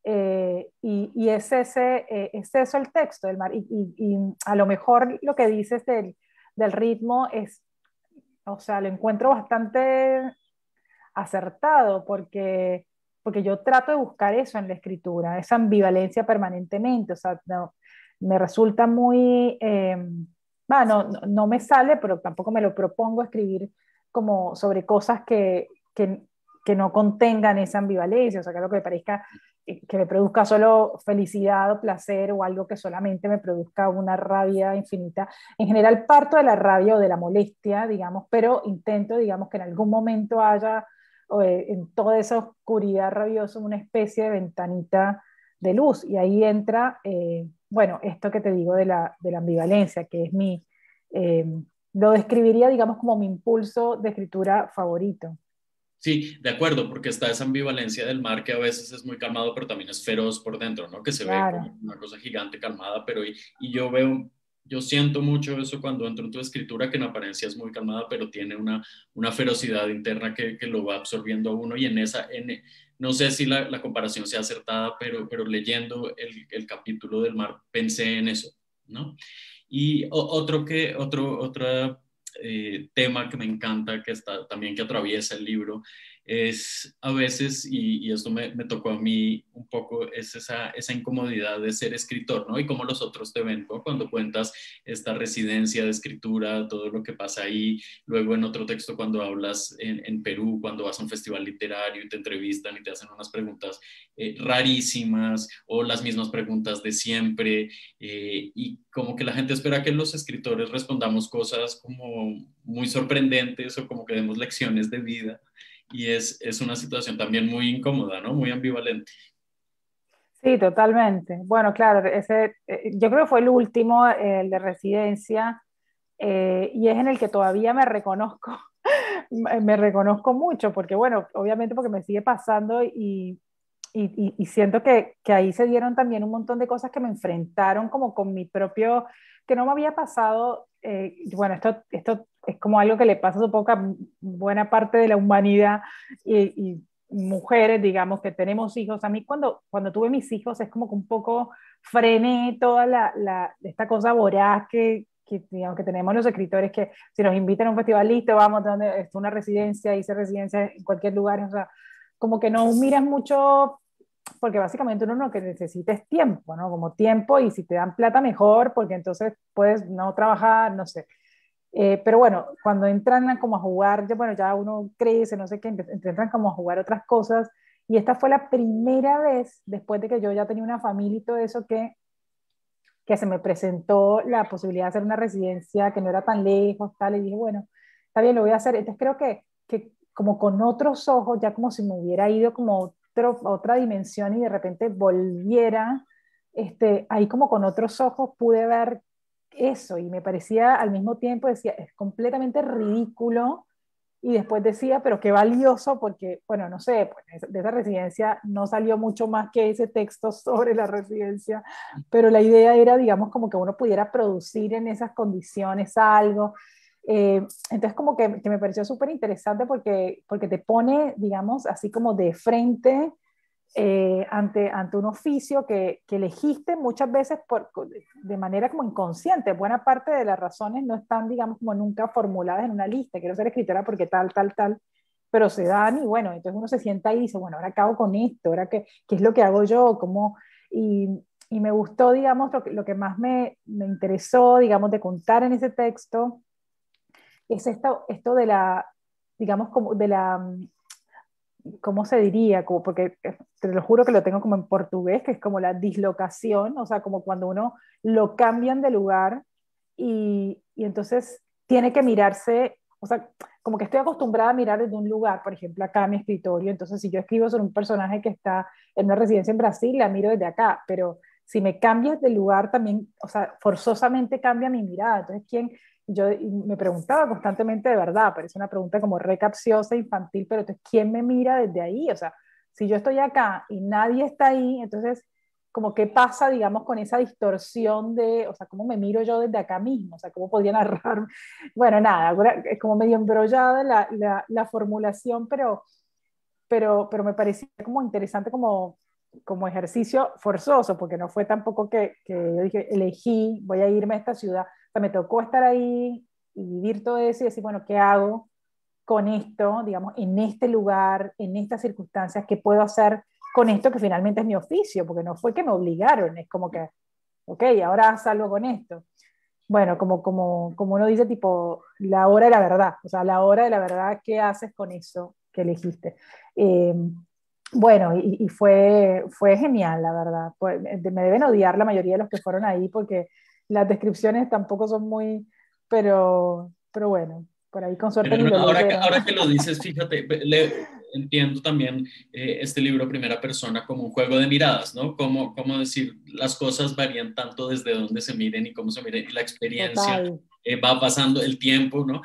Y es eso el texto del mar. Y a lo mejor lo que dices del ritmo es, o sea, lo encuentro bastante acertado, porque yo trato de buscar eso en la escritura, esa ambivalencia permanentemente. O sea, no, me resulta muy, bueno, no me sale, pero tampoco me lo propongo escribir como sobre cosas que no contengan esa ambivalencia, o sea, que algo que me parezca, que me produzca solo felicidad o placer, o algo que solamente me produzca una rabia infinita. En general parto de la rabia o de la molestia, digamos, pero intento, digamos, que en algún momento haya en toda esa oscuridad rabiosa una especie de ventanita de luz, y ahí entra, bueno, esto que te digo de la ambivalencia, que es eh, lo describiría, digamos, como mi impulso de escritura favorito. Sí, de acuerdo, porque está esa ambivalencia del mar que a veces es muy calmado, pero también es feroz por dentro, ¿no? Que se ve como Claro. una cosa gigante calmada, pero y yo veo, yo siento mucho eso cuando entro en tu escritura, que en apariencia es muy calmada, pero tiene una ferocidad interna que lo va absorbiendo a uno, y en no sé si la comparación sea acertada, pero leyendo el capítulo del mar pensé en eso, ¿no? Y otro tema que me encanta, que está también que atraviesa el libro, es a veces, y esto me tocó a mí un poco, es esa incomodidad de ser escritor, ¿no? Y cómo los otros te ven, ¿no? Cuando cuentas esta residencia de escritura, todo lo que pasa ahí, luego en otro texto cuando hablas en Perú, cuando vas a un festival literario y te entrevistan y te hacen unas preguntas rarísimas, o las mismas preguntas de siempre, y como que la gente espera que los escritores respondamos cosas como muy sorprendentes o como que demos lecciones de vida, y es una situación también muy incómoda, ¿no? Muy ambivalente. Sí, totalmente. Bueno, claro, yo creo que fue el último, el de residencia, y es en el que todavía me reconozco, me reconozco mucho, porque bueno, obviamente porque me sigue pasando, y siento que ahí se dieron también un montón de cosas que me enfrentaron como con mi propio, que no me había pasado. Bueno, esto es como algo que le pasa supongo a buena parte de la humanidad, y mujeres, digamos, que tenemos hijos. A mí cuando tuve mis hijos es como que un poco frené toda esta cosa voraz digamos, que tenemos los escritores, que si nos invitan a un festival, listo, vamos, donde es una residencia, hice residencia en cualquier lugar, o sea, como que no miras mucho, porque básicamente uno lo que necesita es tiempo, ¿no? Como tiempo, y si te dan plata mejor, porque entonces puedes no trabajar, no sé. Pero bueno, cuando entran como a jugar, ya, bueno, ya uno crece, no sé qué, entran como a jugar otras cosas, y esta fue la primera vez, después de que yo ya tenía una familia y todo eso, que se me presentó la posibilidad de hacer una residencia que no era tan lejos, tal, y dije, bueno, está bien, lo voy a hacer. Entonces creo que como con otros ojos, ya como si me hubiera ido como otra dimensión y de repente volviera, ahí como con otros ojos pude ver eso y me parecía al mismo tiempo, decía, es completamente ridículo y después decía, pero qué valioso porque, bueno, no sé, pues de esa residencia no salió mucho más que ese texto sobre la residencia, pero la idea era, digamos, como que uno pudiera producir en esas condiciones algo. Entonces, como que me pareció súper interesante porque te pone, digamos, así como de frente ante un oficio que elegiste muchas veces de manera como inconsciente. Buena parte de las razones no están, digamos, como nunca formuladas en una lista. Quiero ser escritora porque tal, tal, tal, pero se dan y bueno, entonces uno se sienta ahí y dice, bueno, ahora acabo con esto, ahora qué es lo que hago yo, cómo, y, y me gustó, digamos, lo que más me interesó, digamos, de contar en ese texto es esto de la, digamos, como de la ¿cómo se diría? Como porque te lo juro que lo tengo como en portugués, que es como la dislocación, o sea, como cuando uno lo cambian de lugar y entonces tiene que mirarse, o sea, como que estoy acostumbrada a mirar desde un lugar, por ejemplo, acá a mi escritorio, entonces si yo escribo sobre un personaje que está en una residencia en Brasil, la miro desde acá, pero si me cambias de lugar también, o sea, forzosamente cambia mi mirada, entonces, yo me preguntaba constantemente, de verdad, parece una pregunta como re capciosa, infantil, pero entonces, ¿quién me mira desde ahí? O sea, si yo estoy acá y nadie está ahí, entonces, como qué pasa, digamos, con esa distorsión de, o sea, cómo me miro yo desde acá mismo, o sea, cómo podría narrar, bueno, nada, es como medio embrollada la formulación, pero me parecía como interesante como ejercicio forzoso, porque no fue tampoco que yo dije, elegí, voy a irme a esta ciudad, o sea, me tocó estar ahí y vivir todo eso y decir, bueno, ¿qué hago con esto, digamos, en este lugar, en estas circunstancias? ¿Qué puedo hacer con esto que finalmente es mi oficio? Porque no fue que me obligaron, es como que, ok, ahora salgo con esto. Bueno, como uno dice, tipo, la hora de la verdad, o sea, la hora de la verdad, ¿qué haces con eso que elegiste? Eh, bueno, y fue genial, la verdad. Me deben odiar la mayoría de los que fueron ahí porque las descripciones tampoco son muy, pero bueno, por ahí con suerte Pero ni no, lo ahora leyeron. que lo dices, fíjate, entiendo también este libro Primera Persona como un juego de miradas, ¿no? Cómo decir, las cosas varían tanto desde dónde se miren y cómo se miren, y la experiencia Total. va pasando el tiempo, ¿no?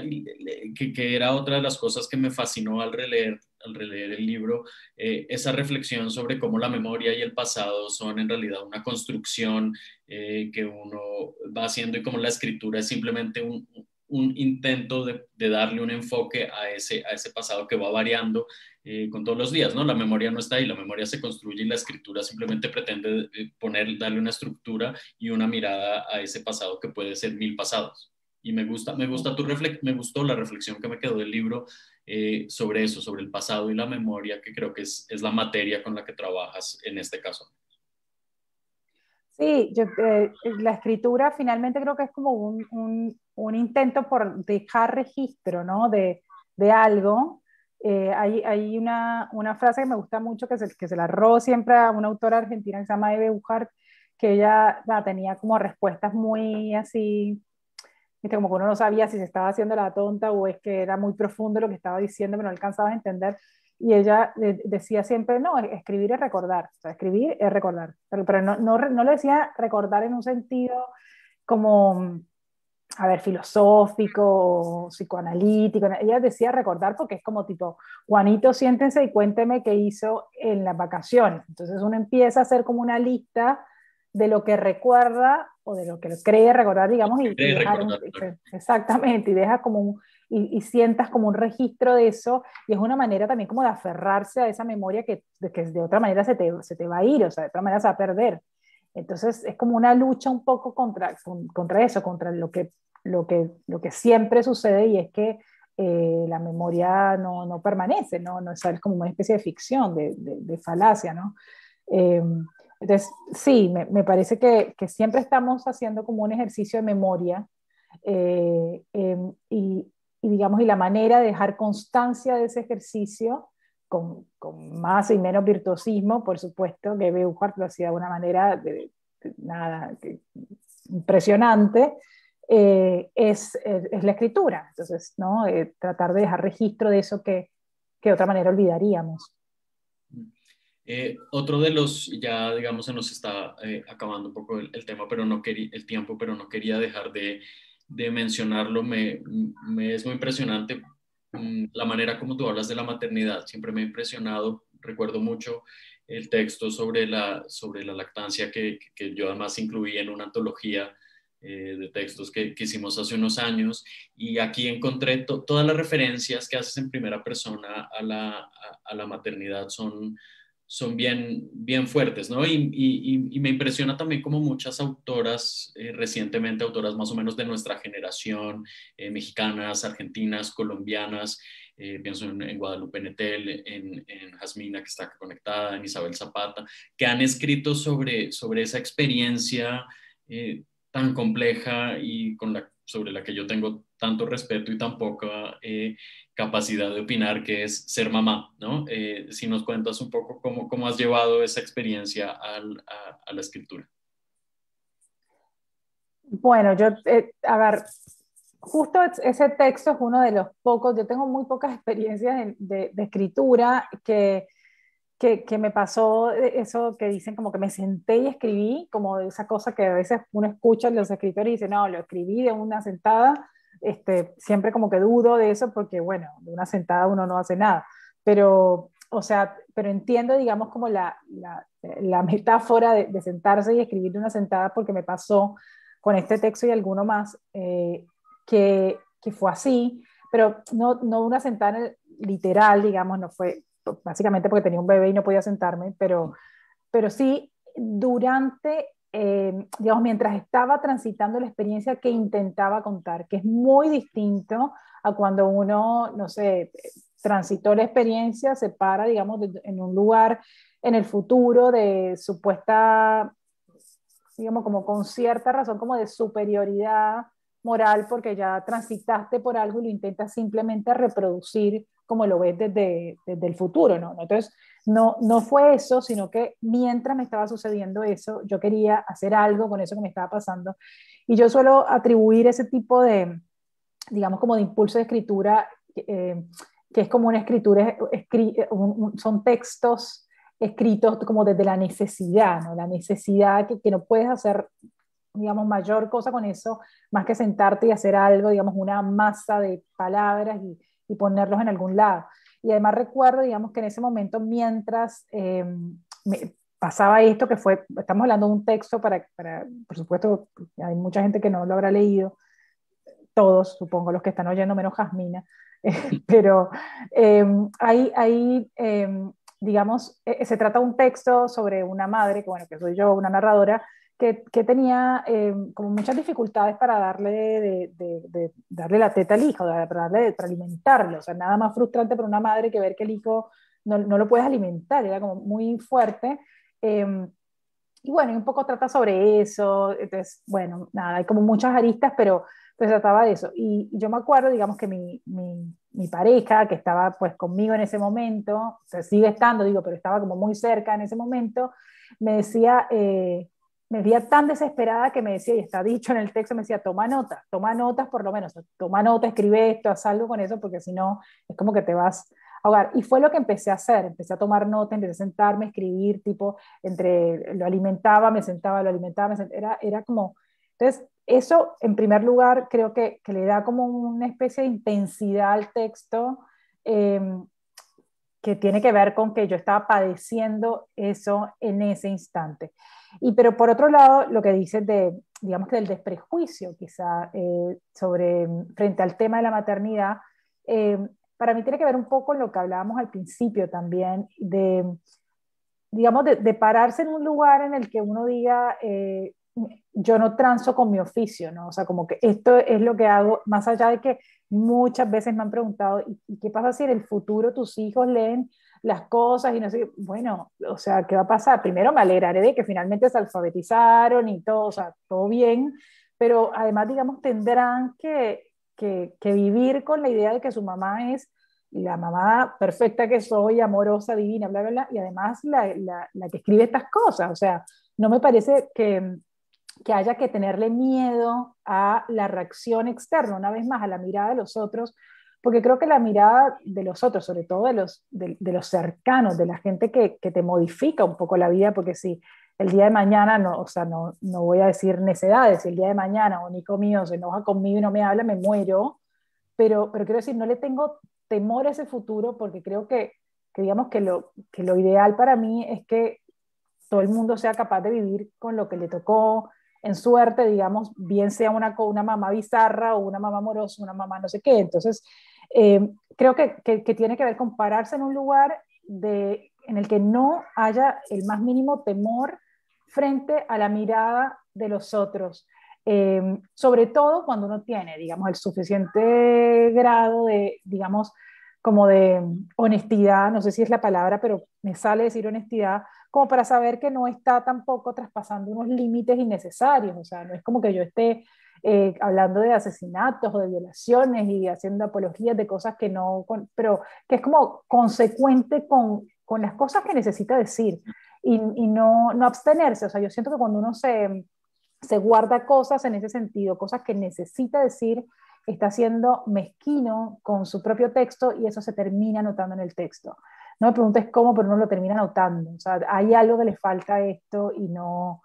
Que era otra de las cosas que me fascinó al releer el libro, esa reflexión sobre cómo la memoria y el pasado son en realidad una construcción que uno va haciendo y cómo la escritura es simplemente un intento de darle un enfoque a ese pasado que va variando con todos los días, ¿no? La memoria no está ahí, la memoria se construye y la escritura simplemente pretende darle una estructura y una mirada a ese pasado que puede ser mil pasados. Y me gustó la reflexión que me quedó del libro sobre eso, sobre el pasado y la memoria, que creo que es la materia con la que trabajas en este caso. Sí, la escritura finalmente creo que es como un intento por dejar registro, ¿no? De algo. Hay una frase que me gusta mucho que se la robo siempre a una autora argentina que se llama Eve Buchart, que ella tenía como respuestas muy así, ¿viste? Como que uno no sabía si se estaba haciendo la tonta o es que era muy profundo lo que estaba diciendo, pero no alcanzaba a entender. Y ella decía siempre, no, escribir es recordar, o sea, escribir es recordar, pero no le decía recordar en un sentido como, a ver, filosófico o psicoanalítico, ella decía recordar porque es como tipo, Juanito, siéntense y cuénteme qué hizo en las vacaciones. Entonces uno empieza a hacer como una lista de lo que recuerda o de lo que cree recordar, digamos, y Cree dejar recordar, claro. exactamente, y deja como y sientas como un registro de eso, y es una manera también como de aferrarse a esa memoria que de otra manera se te va a ir, o sea, de otra manera se va a perder. Entonces es como una lucha un poco contra eso, contra lo que siempre sucede, y es que la memoria no permanece, ¿no? Es como una especie de ficción, de falacia, ¿no? Eh, entonces, sí, me parece que siempre estamos haciendo como un ejercicio de memoria eh, eh, y, digamos, y la manera de dejar constancia de ese ejercicio con más y menos virtuosismo, por supuesto, que Beuchardt lo hacía de una manera nada, impresionante, es la escritura. Entonces, ¿no? Tratar de dejar registro de eso que de otra manera olvidaríamos. Otro de los, ya digamos se nos está acabando un poco el tema, pero no quería, el tiempo, pero no quería dejar de mencionarlo. Me es muy impresionante la manera como tú hablas de la maternidad. Siempre me ha impresionado. Recuerdo mucho el texto sobre la lactancia que yo además incluí en una antología de textos que hicimos hace unos años, y aquí encontré todas las referencias que haces en primera persona a la maternidad son bien fuertes, ¿no? Y me impresiona también como muchas autoras, recientemente autoras más o menos de nuestra generación, mexicanas, argentinas, colombianas, pienso en Guadalupe Nettel, en Jasmina, que está conectada, en Isabel Zapata, que han escrito sobre esa experiencia tan compleja y sobre la que yo tengo tanto respeto y tan poca capacidad de opinar, que es ser mamá, ¿no? Si nos cuentas un poco cómo has llevado esa experiencia a la escritura. Bueno, a ver, justo ese texto es uno de los pocos, yo tengo muy pocas experiencias de escritura que me pasó eso que dicen como que me senté y escribí, como de esa cosa que a veces uno escucha en los escritores y dice, no, lo escribí de una sentada, siempre como que dudo de eso porque, bueno, de una sentada uno no hace nada, pero, o sea, pero entiendo, digamos, como la metáfora de sentarse y escribir de una sentada porque me pasó con este texto y alguno más, que fue así, pero no una sentada literal, digamos, no fue básicamente porque tenía un bebé y no podía sentarme, pero sí durante, digamos, mientras estaba transitando la experiencia que intentaba contar, que es muy distinto a cuando uno, no sé, transitó la experiencia, se para, digamos, en un lugar en el futuro de supuesta, digamos, como con cierta razón, como de superioridad moral, porque ya transitaste por algo y lo intentas simplemente reproducir como lo ves desde el futuro, ¿no? Entonces, no fue eso, sino que mientras me estaba sucediendo eso, yo quería hacer algo con eso que me estaba pasando. Y yo suelo atribuir ese tipo de, digamos, como de impulso de escritura, que es como una escritura, son textos escritos como desde la necesidad, ¿no? La necesidad que no puedes hacer, digamos, mayor cosa con eso, más que sentarte y hacer algo, digamos, una masa de palabras y ponerlos en algún lado. Y además recuerdo, digamos, que en ese momento, mientras pasaba esto, que fue, estamos hablando de un texto por supuesto, hay mucha gente que no lo habrá leído, todos, supongo, los que están oyendo, menos Jasmina, pero digamos, se trata de un texto sobre una madre, que bueno, que soy yo, una narradora, que tenía como muchas dificultades para darle la teta al hijo, para alimentarlo, o sea, nada más frustrante para una madre que ver que el hijo no lo puedes alimentar, era como muy fuerte. Y bueno, y un poco trata sobre eso, entonces, bueno, nada, hay como muchas aristas, pero pues trataba de eso. Y yo me acuerdo, digamos, que mi pareja, que estaba pues conmigo en ese momento, o sea, sigue estando, digo, pero estaba como muy cerca en ese momento, me decía, me veía tan desesperada que me decía, y está dicho en el texto, me decía, toma notas por lo menos, toma nota, escribe esto, haz algo con eso, porque si no, es como que te vas a ahogar. Y fue lo que empecé a hacer, empecé a tomar nota, empecé a sentarme, a escribir, tipo, lo alimentaba, me sentaba, lo alimentaba, era como, entonces, eso en primer lugar creo que le da como una especie de intensidad al texto, eh, que tiene que ver con que yo estaba padeciendo eso en ese instante. Pero por otro lado, lo que dices digamos que del desprejuicio quizá frente al tema de la maternidad, eh, para mí tiene que ver un poco con lo que hablábamos al principio también, digamos, de pararse en un lugar en el que uno diga, yo no transo con mi oficio, ¿no? O sea, como que esto es lo que hago, más allá de que muchas veces me han preguntado, ¿y qué pasa si en el futuro tus hijos leen las cosas y no sé? Bueno, o sea, ¿qué va a pasar? Primero me alegraré de que finalmente se alfabetizaron y todo, o sea, todo bien, pero además, digamos, tendrán que vivir con la idea de que su mamá es la mamá perfecta que soy, amorosa, divina, bla, bla, bla, y además la que escribe estas cosas. O sea, no me parece que haya que tenerle miedo a la reacción externa, una vez más, a la mirada de los otros, porque creo que la mirada de los otros, sobre todo de los cercanos, de la gente que te modifica un poco la vida, porque si el día de mañana, no, o sea, no voy a decir necedades, si el día de mañana un hijo mío se enoja conmigo y no me habla, me muero, pero quiero decir, no le tengo temor a ese futuro, porque creo que digamos que lo ideal para mí es que todo el mundo sea capaz de vivir con lo que le tocó en suerte, digamos, bien sea una mamá bizarra o una mamá amorosa, una mamá no sé qué. Entonces, creo que tiene que ver con pararse en un lugar en el que no haya el más mínimo temor frente a la mirada de los otros. Sobre todo cuando uno tiene, digamos, el suficiente grado de, digamos, como de honestidad, no sé si es la palabra, pero me sale decir honestidad, como para saber que no está tampoco traspasando unos límites innecesarios. O sea, no es como que yo esté hablando de asesinatos o de violaciones y haciendo apologías de cosas que no, pero que es como consecuente con las cosas que necesita decir y no abstenerse. O sea, yo siento que cuando uno se guarda cosas en ese sentido, cosas que necesita decir, está siendo mezquino con su propio texto y eso se termina notando en el texto. No me preguntes cómo, pero uno lo termina notando. O sea, hay algo que le falta a esto y no...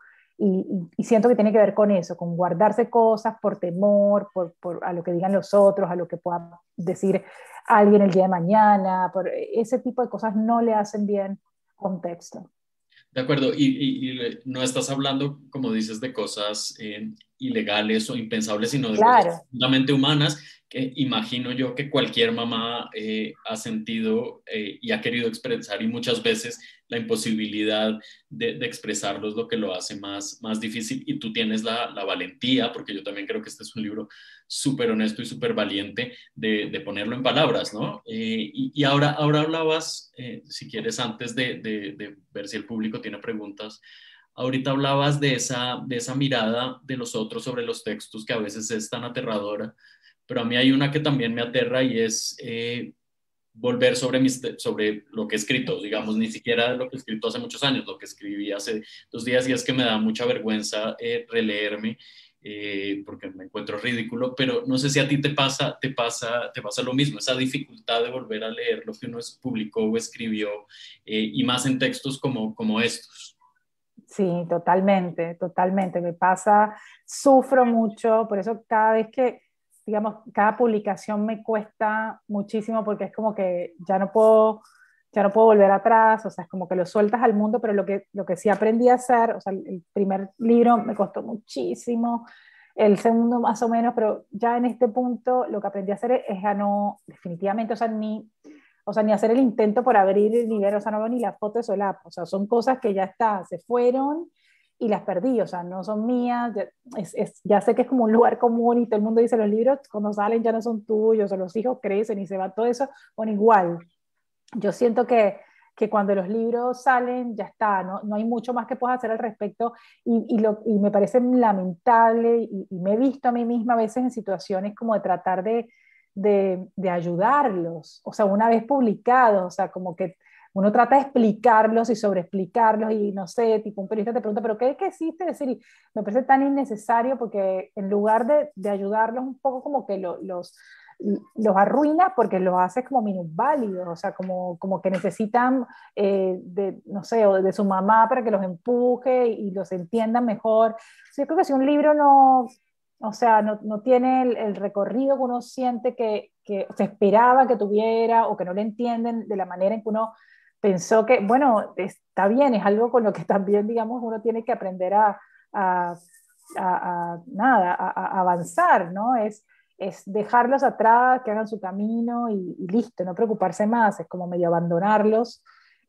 Y siento que tiene que ver con eso, con guardarse cosas por temor, a lo que digan los otros, a lo que pueda decir alguien el día de mañana, por ese tipo de cosas no le hacen bien a un texto. De acuerdo, y no estás hablando, como dices, de cosas ilegales o impensables, sino de cosas Claro, fundamentalmente humanas que imagino yo que cualquier mamá ha sentido y ha querido expresar y muchas veces la imposibilidad de expresarlo es lo que lo hace más difícil y tú tienes la valentía, porque yo también creo que este es un libro súper honesto y súper valiente de ponerlo en palabras, ¿no? Y ahora hablabas, si quieres, antes de ver si el público tiene preguntas, ahorita hablabas de esa mirada de los otros sobre los textos que a veces es tan aterradora, pero a mí hay una que también me aterra y es volver sobre lo que he escrito, digamos, ni siquiera lo que he escrito hace muchos años, lo que escribí hace 2 días, y es que me da mucha vergüenza releerme porque me encuentro ridículo, pero no sé si a ti te pasa lo mismo, esa dificultad de volver a leer lo que uno publicó o escribió, y más en textos como estos. sí, totalmente, totalmente. Me pasa, sufro mucho, por eso cada vez que, digamos, cada publicación me cuesta muchísimo porque es como que ya no puedo volver atrás, o sea, es como que lo sueltas al mundo, pero lo que sí aprendí a hacer, o sea, el primer libro me costó muchísimo, el segundo más o menos, pero ya en este punto lo que aprendí a hacer es a no, definitivamente, o sea, ni hacer el intento por abrir ni ver, o sea, no veo ni la foto de solapa, o sea, son cosas que ya está, se fueron y las perdí, o sea, no son mías, ya sé que es como un lugar común y todo el mundo dice los libros cuando salen ya no son tuyos, o los hijos crecen y se va todo eso, bueno, igual, yo siento que cuando los libros salen ya está, no hay mucho más que puedas hacer al respecto y me parece lamentable y me he visto a mí misma a veces en situaciones como de tratar de ayudarlos, o sea, una vez publicados, o sea, como que uno trata de explicarlos y sobreexplicarlos y no sé, tipo un periodista te pregunta, pero ¿qué hiciste? Es decir, me parece tan innecesario porque en lugar de ayudarlos un poco como que los arruina porque los hace como minusválidos, o sea, como que necesitan no sé, o de su mamá para que los empuje y los entiendan mejor. Yo creo que si un libro no, o sea, no tiene el recorrido que uno siente que se esperaba que tuviera o que no le entienden de la manera en que uno pensó que, bueno, está bien, es algo con lo que también, digamos, uno tiene que aprender a, nada, a avanzar, ¿no? Es dejarlos atrás, que hagan su camino y listo, no preocuparse más, es como medio abandonarlos,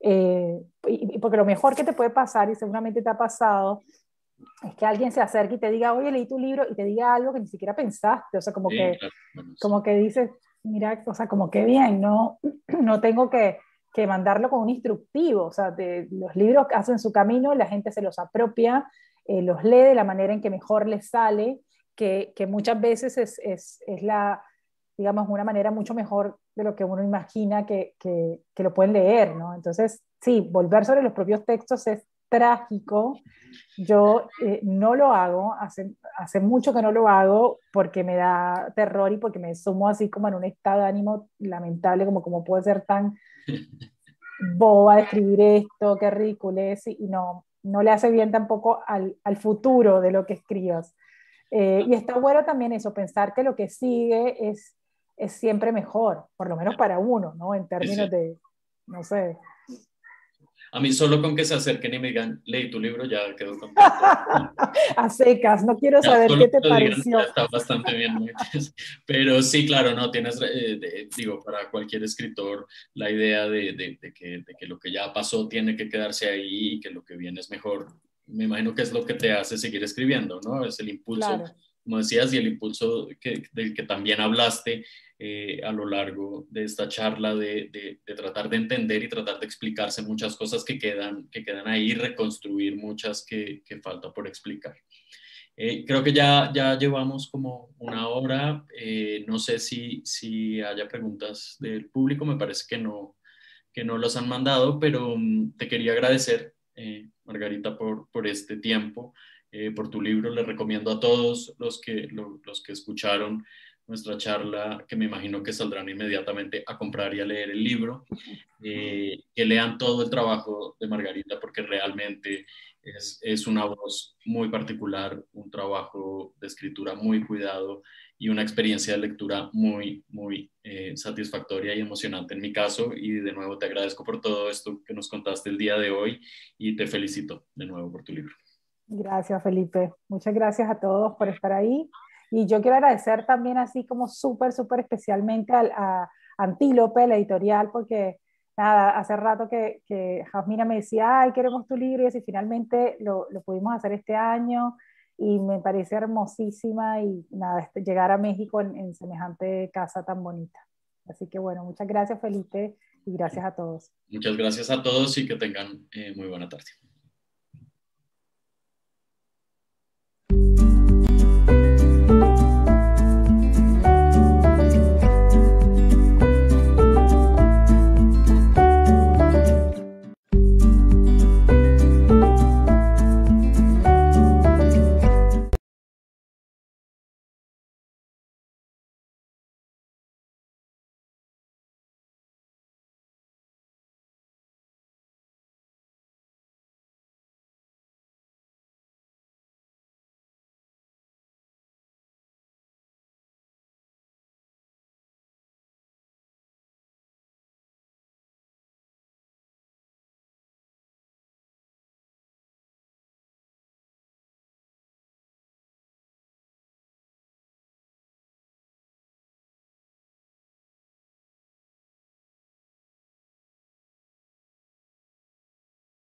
porque lo mejor que te puede pasar, y seguramente te ha pasado, es que alguien se acerque y te diga, oye, leí tu libro, y te diga algo que ni siquiera pensaste, o sea, Sí, claro, bueno, como sí. que dices, mira, o sea, como que bien, no tengo que mandarlo con un instructivo, o sea, los libros hacen su camino, la gente se los apropia, los lee de la manera en que mejor les sale, que muchas veces es digamos, una manera mucho mejor de lo que uno imagina que lo pueden leer, ¿no? Entonces, sí, volver sobre los propios textos es trágico. Yo no lo hago, hace mucho que no lo hago porque me da terror y porque me sumo así como en un estado de ánimo lamentable, como puede ser tan boba de escribir esto, qué ridículo es, y no, no le hace bien tampoco al futuro de lo que escribas. Y está bueno también eso, pensar que lo que sigue es siempre mejor, por lo menos para uno, ¿no? En Sí, términos sí. de, no sé. A mí solo con que se acerquen y me digan, leí tu libro, ya quedo contento. A secas, no quiero Ya, saber solo qué que te lo digan, ya pareció. está bastante bien. ¿No? Pero sí, claro, no tienes, digo, para cualquier escritor, la idea de que lo que ya pasó tiene que quedarse ahí y que lo que viene es mejor. Me imagino que es lo que te hace seguir escribiendo, ¿no? Es el impulso, Claro, como decías, y el impulso del que también hablaste a lo largo de esta charla, de tratar de entender y tratar de explicarse muchas cosas que quedan ahí, reconstruir muchas que falta por explicar. Creo que ya llevamos como una hora. No sé si haya preguntas del público, me parece que no los han mandado, pero te quería agradecer, Margarita, por este tiempo, por tu libro. Les recomiendo a todos los que escucharon nuestra charla, que me imagino que saldrán inmediatamente a comprar y a leer el libro, que lean todo el trabajo de Margarita, porque realmente es una voz muy particular, un trabajo de escritura muy cuidado y una experiencia de lectura muy, muy satisfactoria y emocionante en mi caso. Y de nuevo te agradezco por todo esto que nos contaste el día de hoy y te felicito de nuevo por tu libro. gracias Felipe. Muchas gracias a todos por estar ahí. Y yo quiero agradecer también así como súper, súper especialmente a Antílope, la editorial, porque nada, hace rato que Jasmina me decía, ay, queremos tu libro, y así finalmente lo pudimos hacer este año y me parece hermosísima y nada, llegar a México en semejante casa tan bonita. Así que bueno, muchas gracias Felipe y gracias a todos. Muchas gracias a todos y que tengan muy buena tarde.